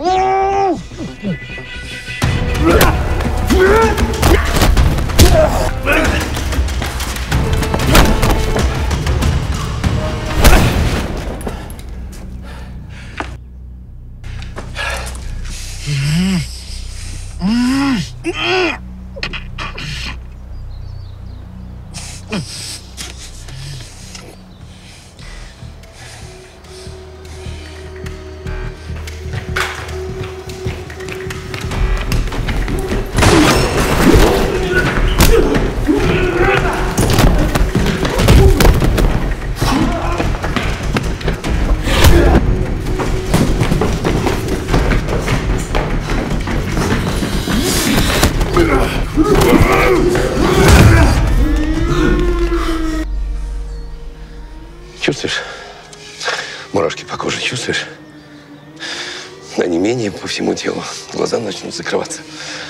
Чувствуешь? Мурашки по коже чувствуешь? Онемение по всему телу. Глаза начнут закрываться.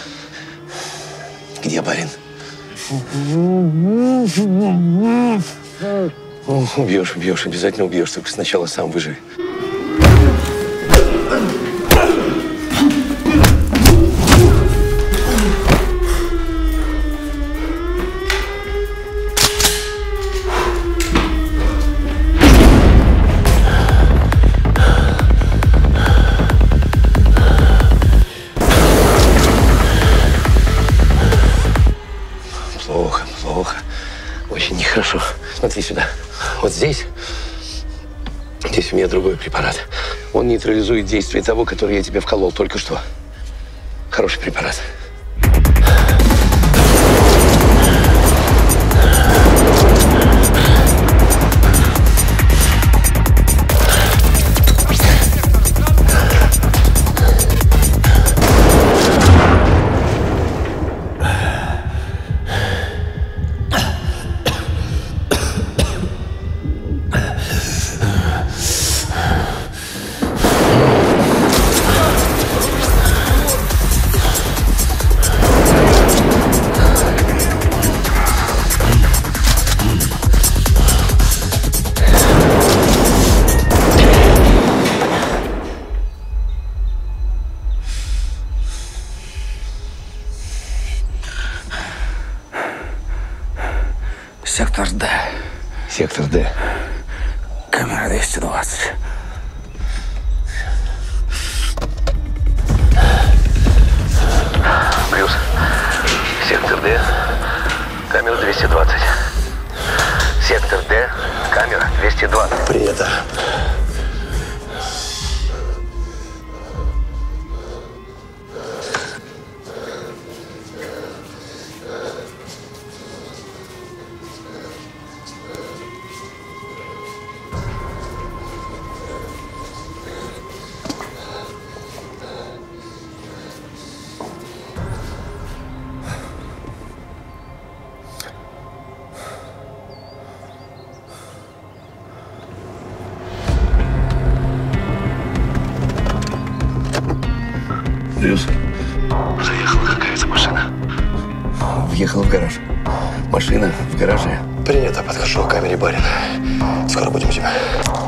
Где барин? Убьешь, убьешь, обязательно убьешь. Только сначала сам выживи. Плохо, плохо. Очень нехорошо. Смотри сюда. Вот здесь, здесь у меня другой препарат. Он нейтрализует действие того, который я тебе вколол только что. Хороший препарат. Сектор Д. Камера двести двадцать. Брюс. Сектор Д. Камера двести двадцать. Сектор Д. Камера двести двадцать. Принято. Брюс. Заехала какая-то машина. Въехала в гараж. Машина в гараже. Принято. Подхожу к камере барина. Скоро будем у тебя.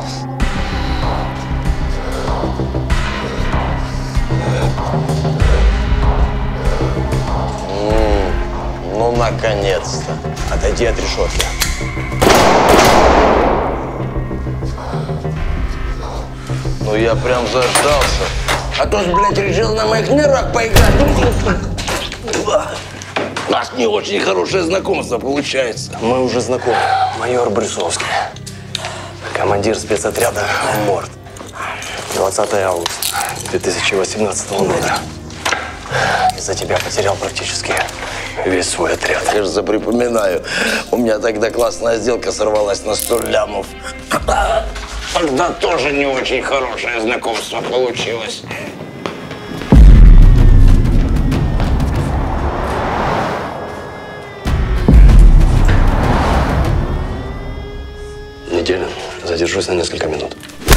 М-м, ну, наконец-то. Отойди от решетки. Ну, я прям заждался. А то, блядь, решил на моих нервах поиграть. У нас не очень хорошее знакомство получается. Мы уже знакомы. Майор Брюсовский. Командир спецотряда «Морд». двадцатое августа две тысячи восемнадцатого года. Из-за тебя потерял практически весь свой отряд. Я же заприпоминаю. У меня тогда классная сделка сорвалась на сто лямов. Тогда тоже не очень хорошее знакомство получилось. Неделя. Задержусь на несколько минут.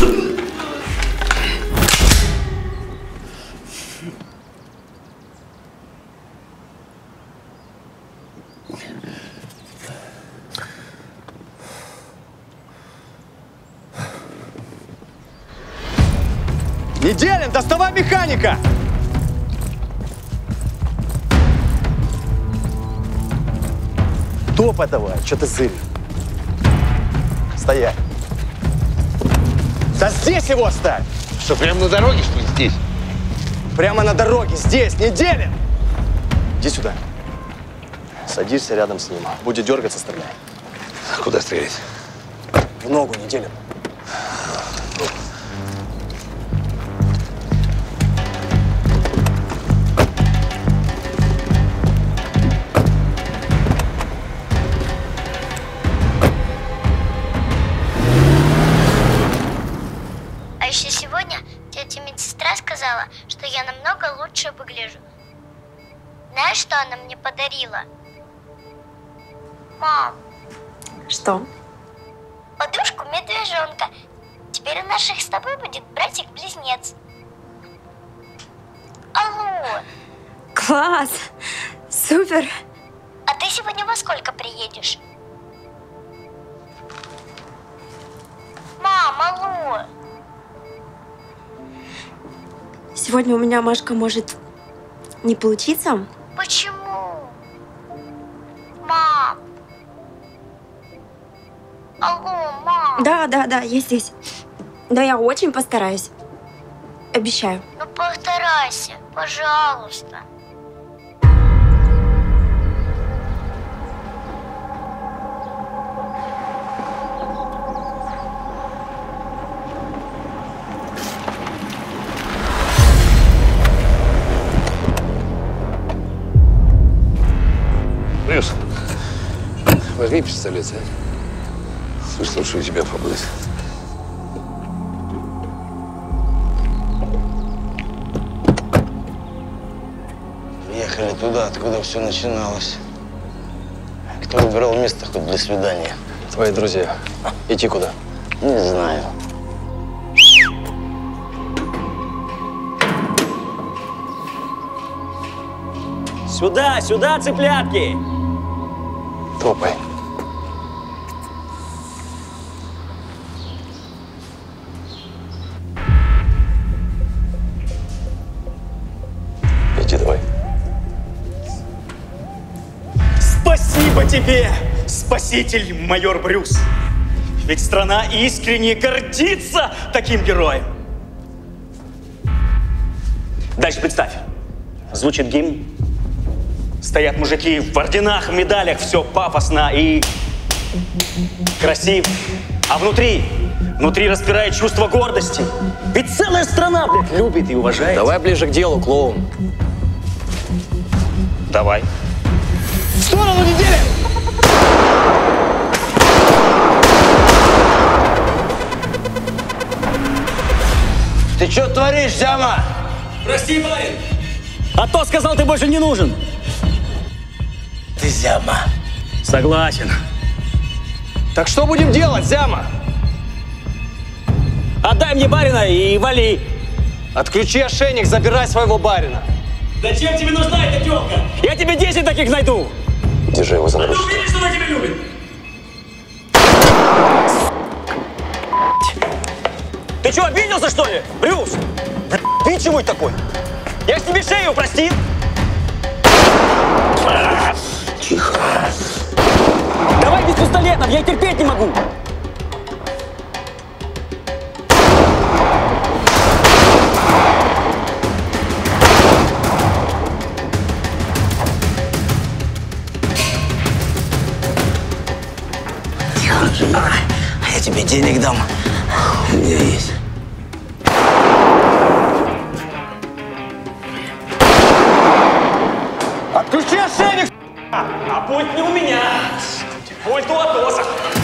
Неделин, доставай механика! Топай давай, что ты зыришь? Стоять. Да здесь его оставь! Что, прямо на дороге, что ли, здесь? Прямо на дороге, здесь, Неделин! Иди сюда. Садишься рядом с ним. Будет дергаться, стреляй. Куда стрелять? В ногу, Неделин. А еще сегодня тетя медсестра сказала, что я намного лучше выгляжу. Знаешь, что она мне подарила? Мам, Что? подушку-медвежонка. Теперь у наших с тобой будет братик-близнец. Алло, Класс! Супер! а ты сегодня во сколько приедешь? Мам, алло. Сегодня у меня, Машка, может не получиться? Почему? Мам. Алло, мам. Да, да, да, я здесь. Да, я очень постараюсь. Обещаю. Ну постарайся, пожалуйста. Брюс, возьми пистолет, а? Слышь, лучше у тебя побыть. Ехали туда, откуда все начиналось. Кто выбирал место хоть для свидания? Твои друзья. Идти куда? Не знаю. Сюда, сюда, цыплятки! Топай. Иди давай. Спасибо тебе, спаситель майор Брюс. Ведь страна искренне гордится таким героем. Дальше представь. Звучит гимн. Стоят мужики в орденах, в медалях. Все пафосно и красиво. А внутри, внутри распирает чувство гордости. Ведь целая страна, блядь, любит и уважает. Давай ближе к делу, клоун. Давай. В сторону недели! Ты что творишь, Зяма? Прости, барин. А то сказал, ты больше не нужен. Ты Зяма. Согласен. Так что будем делать, Зяма? Отдай мне барина и вали. Отключи ошейник, забирай своего барина. Зачем тебе нужна эта тёлка? Я тебе десять таких найду. Держи его за А ты наручники. увидишь, что она тебя любит. Ты что, обиделся, что ли? Брюс? Ты чего такой? Я ж тебе шею простил. Тихо. Давай без пистолетов, я терпеть не могу. Тихо, жена. А я тебе денег дам. У меня есть. Отключи ошейник, а пульт не у меня. Пульт у Атоса.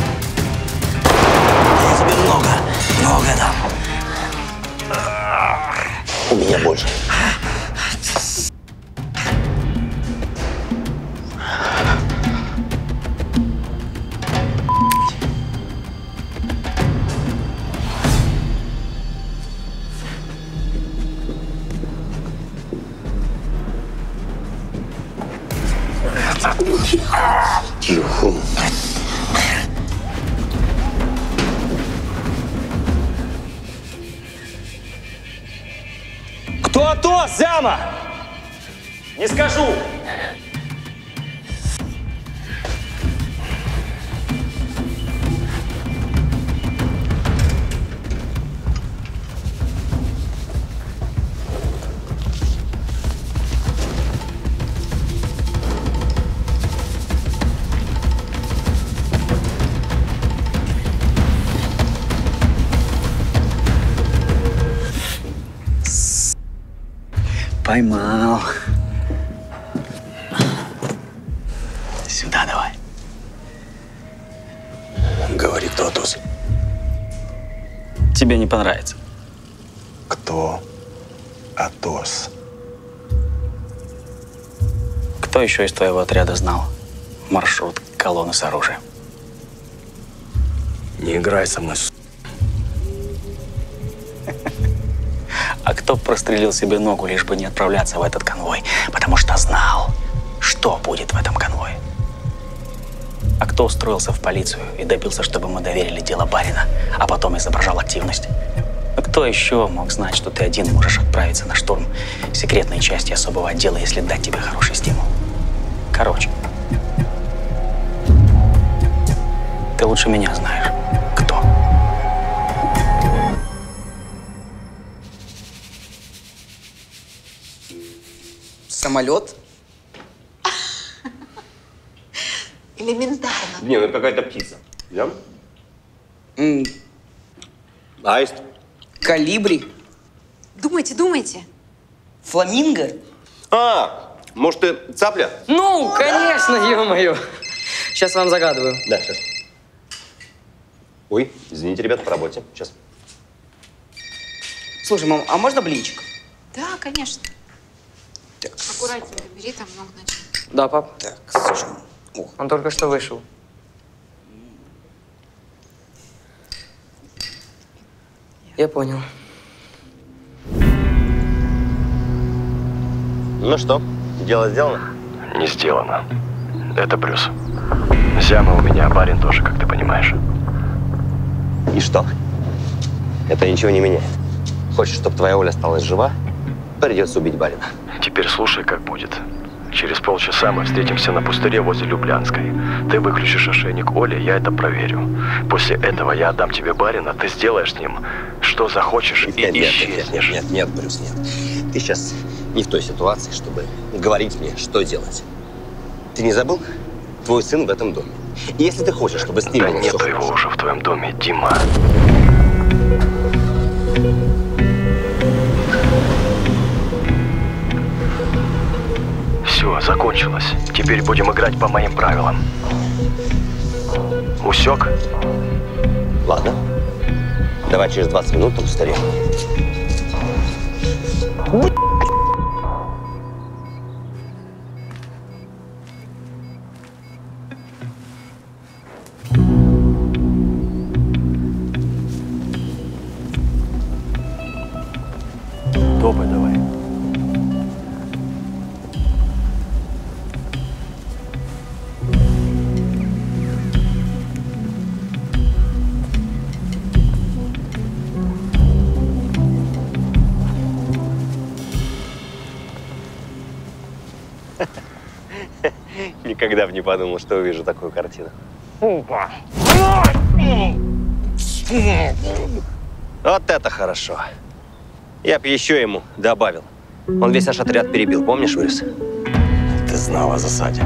Я тебе много, много дам. У меня больше. Тихо. Кто Атос, Зяма? Не скажу. Поймал. Сюда давай. Говори, кто Атос? Тебе не понравится. Кто Атос? Кто еще из твоего отряда знал маршрут колонны с оружием? Не играй со мной, с***. А кто прострелил себе ногу, лишь бы не отправляться в этот конвой, потому что знал, что будет в этом конвое? А кто устроился в полицию и добился, чтобы мы доверили дело барина, а потом изображал активность? А кто еще мог знать, что ты один можешь отправиться на штурм секретной части особого отдела, если дать тебе хороший стимул? Короче, ты лучше меня знаешь, кто. Самолет? Элементарно. Не, ну это какая-то птица. Идем? М, Аист. Калибри? Думайте, думайте. Фламинго? А, может, ты цапля? Ну, конечно, ё-моё. Сейчас вам загадываю. Да, сейчас. Ой, извините, ребята, по работе. Сейчас. Слушай, мам, а можно блинчик? Да, конечно. Аккуратнее бери, там много начал. Да, пап. Так, слушай. Он только что вышел. Я понял. Ну что, дело сделано? Не сделано. Это Брюс. Зяма у меня, а барин тоже, как ты понимаешь. И что? Это ничего не меняет. Хочешь, чтобы твоя Оля осталась жива? Придется убить барина. Теперь слушай, как будет. Через полчаса мы встретимся на пустыре возле Люблянской. Ты выключишь ошейник Оли, я это проверю. После этого я отдам тебе барина, ты сделаешь с ним, что захочешь, и нет, исчезнешь. Нет, нет, нет, нет, Брюс, нет. Ты сейчас не в той ситуации, чтобы говорить мне, что делать. Ты не забыл? Твой сын в этом доме. И если ты хочешь, чтобы с ним Да было нету все его хорошо, уже в твоем доме, Дима. Все, закончилось. Теперь будем играть по моим правилам. Усек? Ладно. Давай через двадцать минут на пустыре. Топай давай. Никогда бы не подумал, что увижу такую картину. Опа! Вот это хорошо. Я б еще ему добавил. Он весь наш отряд перебил, помнишь, Брюс? Ты знал о засаде.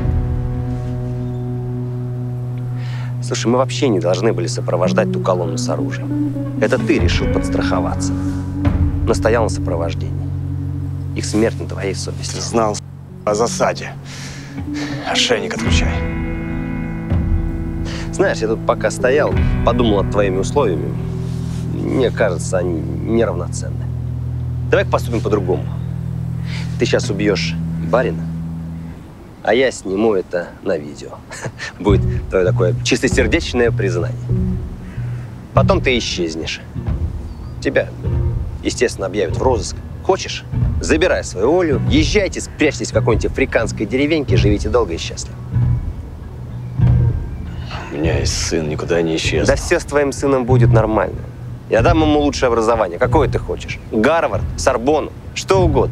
Слушай, мы вообще не должны были сопровождать ту колонну с оружием. Это ты решил подстраховаться. Настоял на сопровождении. Их смерть на твоей совести. Ты знал о засаде. Ошейник отключай. Знаешь, я тут пока стоял, подумал над твоими условиями. Мне кажется, они неравноценны. Давай поступим по-другому. Ты сейчас убьешь барина, а я сниму это на видео. Будет твое такое чистосердечное признание. Потом ты исчезнешь. Тебя, естественно, объявят в розыск. Хочешь? Забирай свою Олю, езжайте, спрячьтесь в какой-нибудь африканской деревеньке, живите долго и счастливо. У меня есть сын, никуда не исчез. Да все с твоим сыном будет нормально. Я дам ему лучшее образование. Какое ты хочешь? Гарвард, Сорбонну, что угодно.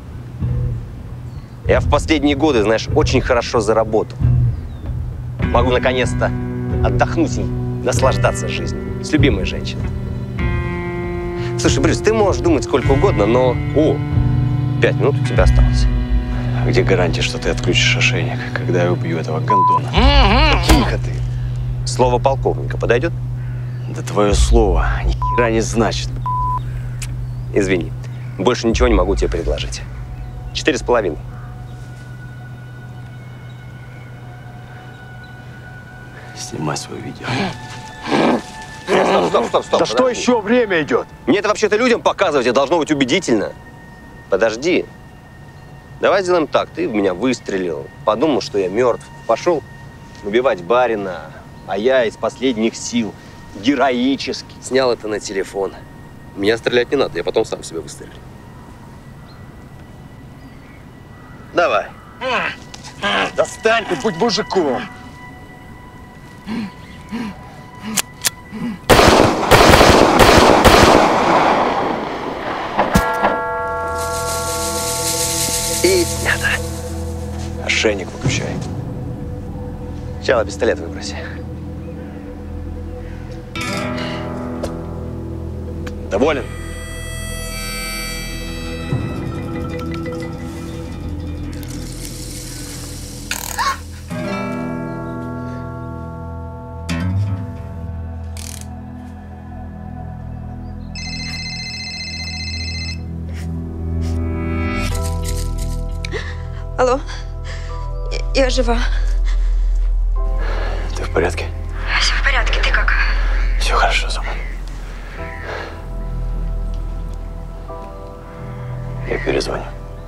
Я в последние годы, знаешь, очень хорошо заработал. Могу наконец-то отдохнуть и наслаждаться жизнью с любимой женщиной. Слушай, Брюс, ты можешь думать сколько угодно, но... О, пять минут у тебя осталось. А где гарантия, что ты отключишь ошейник, когда я убью этого гондона? Тихо ты. Слово полковника подойдет? Да твое слово ни хера не значит. Извини, больше ничего не могу тебе предложить. Четыре с половиной. Снимай свое видео. Стоп, стоп, стоп, стоп. Да что еще, время идет? Мне это вообще-то людям показывать, это должно быть убедительно. Подожди. Давай сделаем так. Ты в меня выстрелил, подумал, что я мертв. Пошел убивать барина, а я из последних сил героически снял это на телефон. Меня стрелять не надо, я потом сам себя выстрелю. Давай. Достань ты, будь мужиком. И снято. Ошейник выключай. Сначала пистолет выброси. Доволен? Алло, я, я жива. Ты в порядке? Все в порядке, ты как? Все хорошо, Зома. Я перезвоню.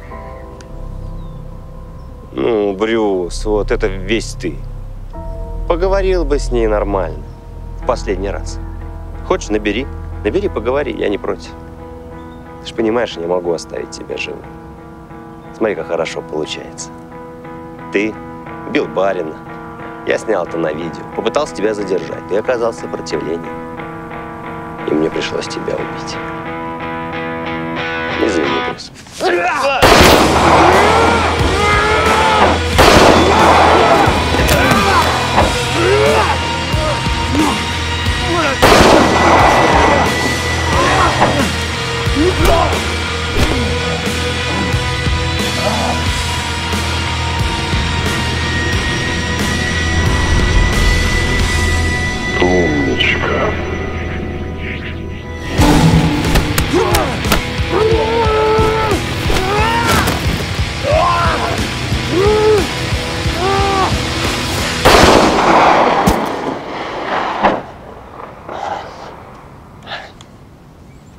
Ну, Брюс, вот это весь ты. Поговорил бы с ней нормально. В последний раз. Хочешь, набери. Набери, поговори, я не против. Ты же понимаешь, я не могу оставить тебя живым. Смотри, как хорошо получается. Ты бил барина. Я снял это на видео. Попытался тебя задержать. Ты оказал сопротивление. И мне пришлось тебя убить. Извини, Брюс.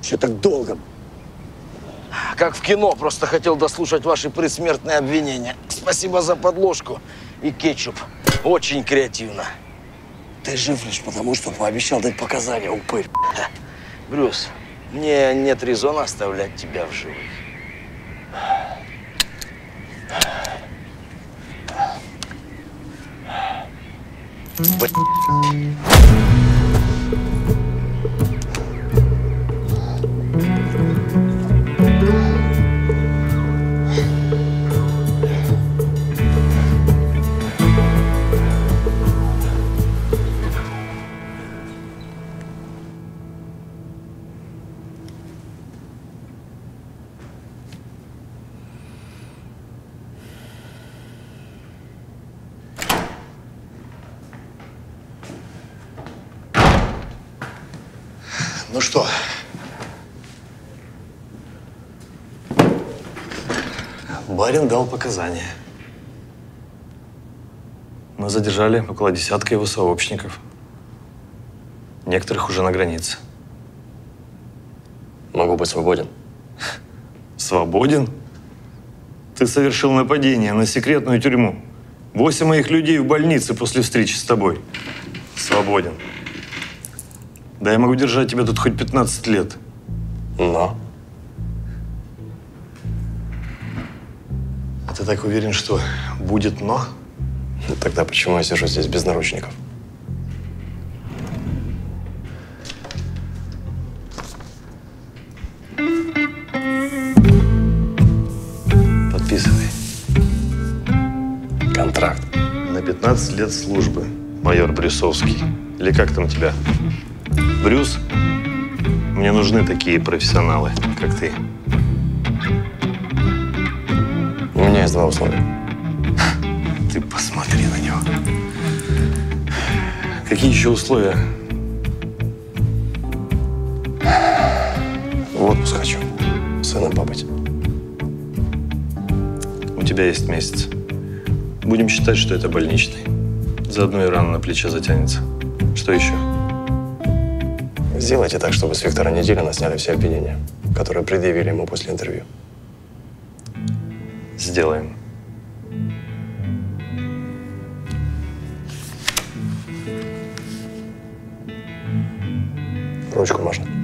Что так долго? Как в кино, просто хотел дослушать ваши предсмертные обвинения. Спасибо за подложку и кетчуп. Очень креативно. Ты жив лишь потому, что пообещал дать показания, упырь. Брюс, мне нет резона оставлять тебя в живых. Ну что? Барин дал показания. Мы задержали около десятка его сообщников. Некоторых уже на границе. Могу быть свободен. Свободен? Ты совершил нападение на секретную тюрьму. Восемь моих людей в больнице после встречи с тобой. Свободен. Да я могу держать тебя тут хоть пятнадцать лет. Но? А ты так уверен, что будет но? Тогда почему я сижу здесь без наручников? Подписывай. Контракт. На пятнадцать лет службы, майор Брюсовский. Или как там тебя? Брюс? Мне нужны такие профессионалы, как ты. У меня есть два условия. Ты посмотри на него. Какие еще условия? В отпуск хочу. С сыном побыть. У тебя есть месяц. Будем считать, что это больничный. Заодно и рана на плече затянется. Что еще? Сделайте так, чтобы с Виктора Неделина сняли все обвинения, которые предъявили ему после интервью. Сделаем. Ручку можно?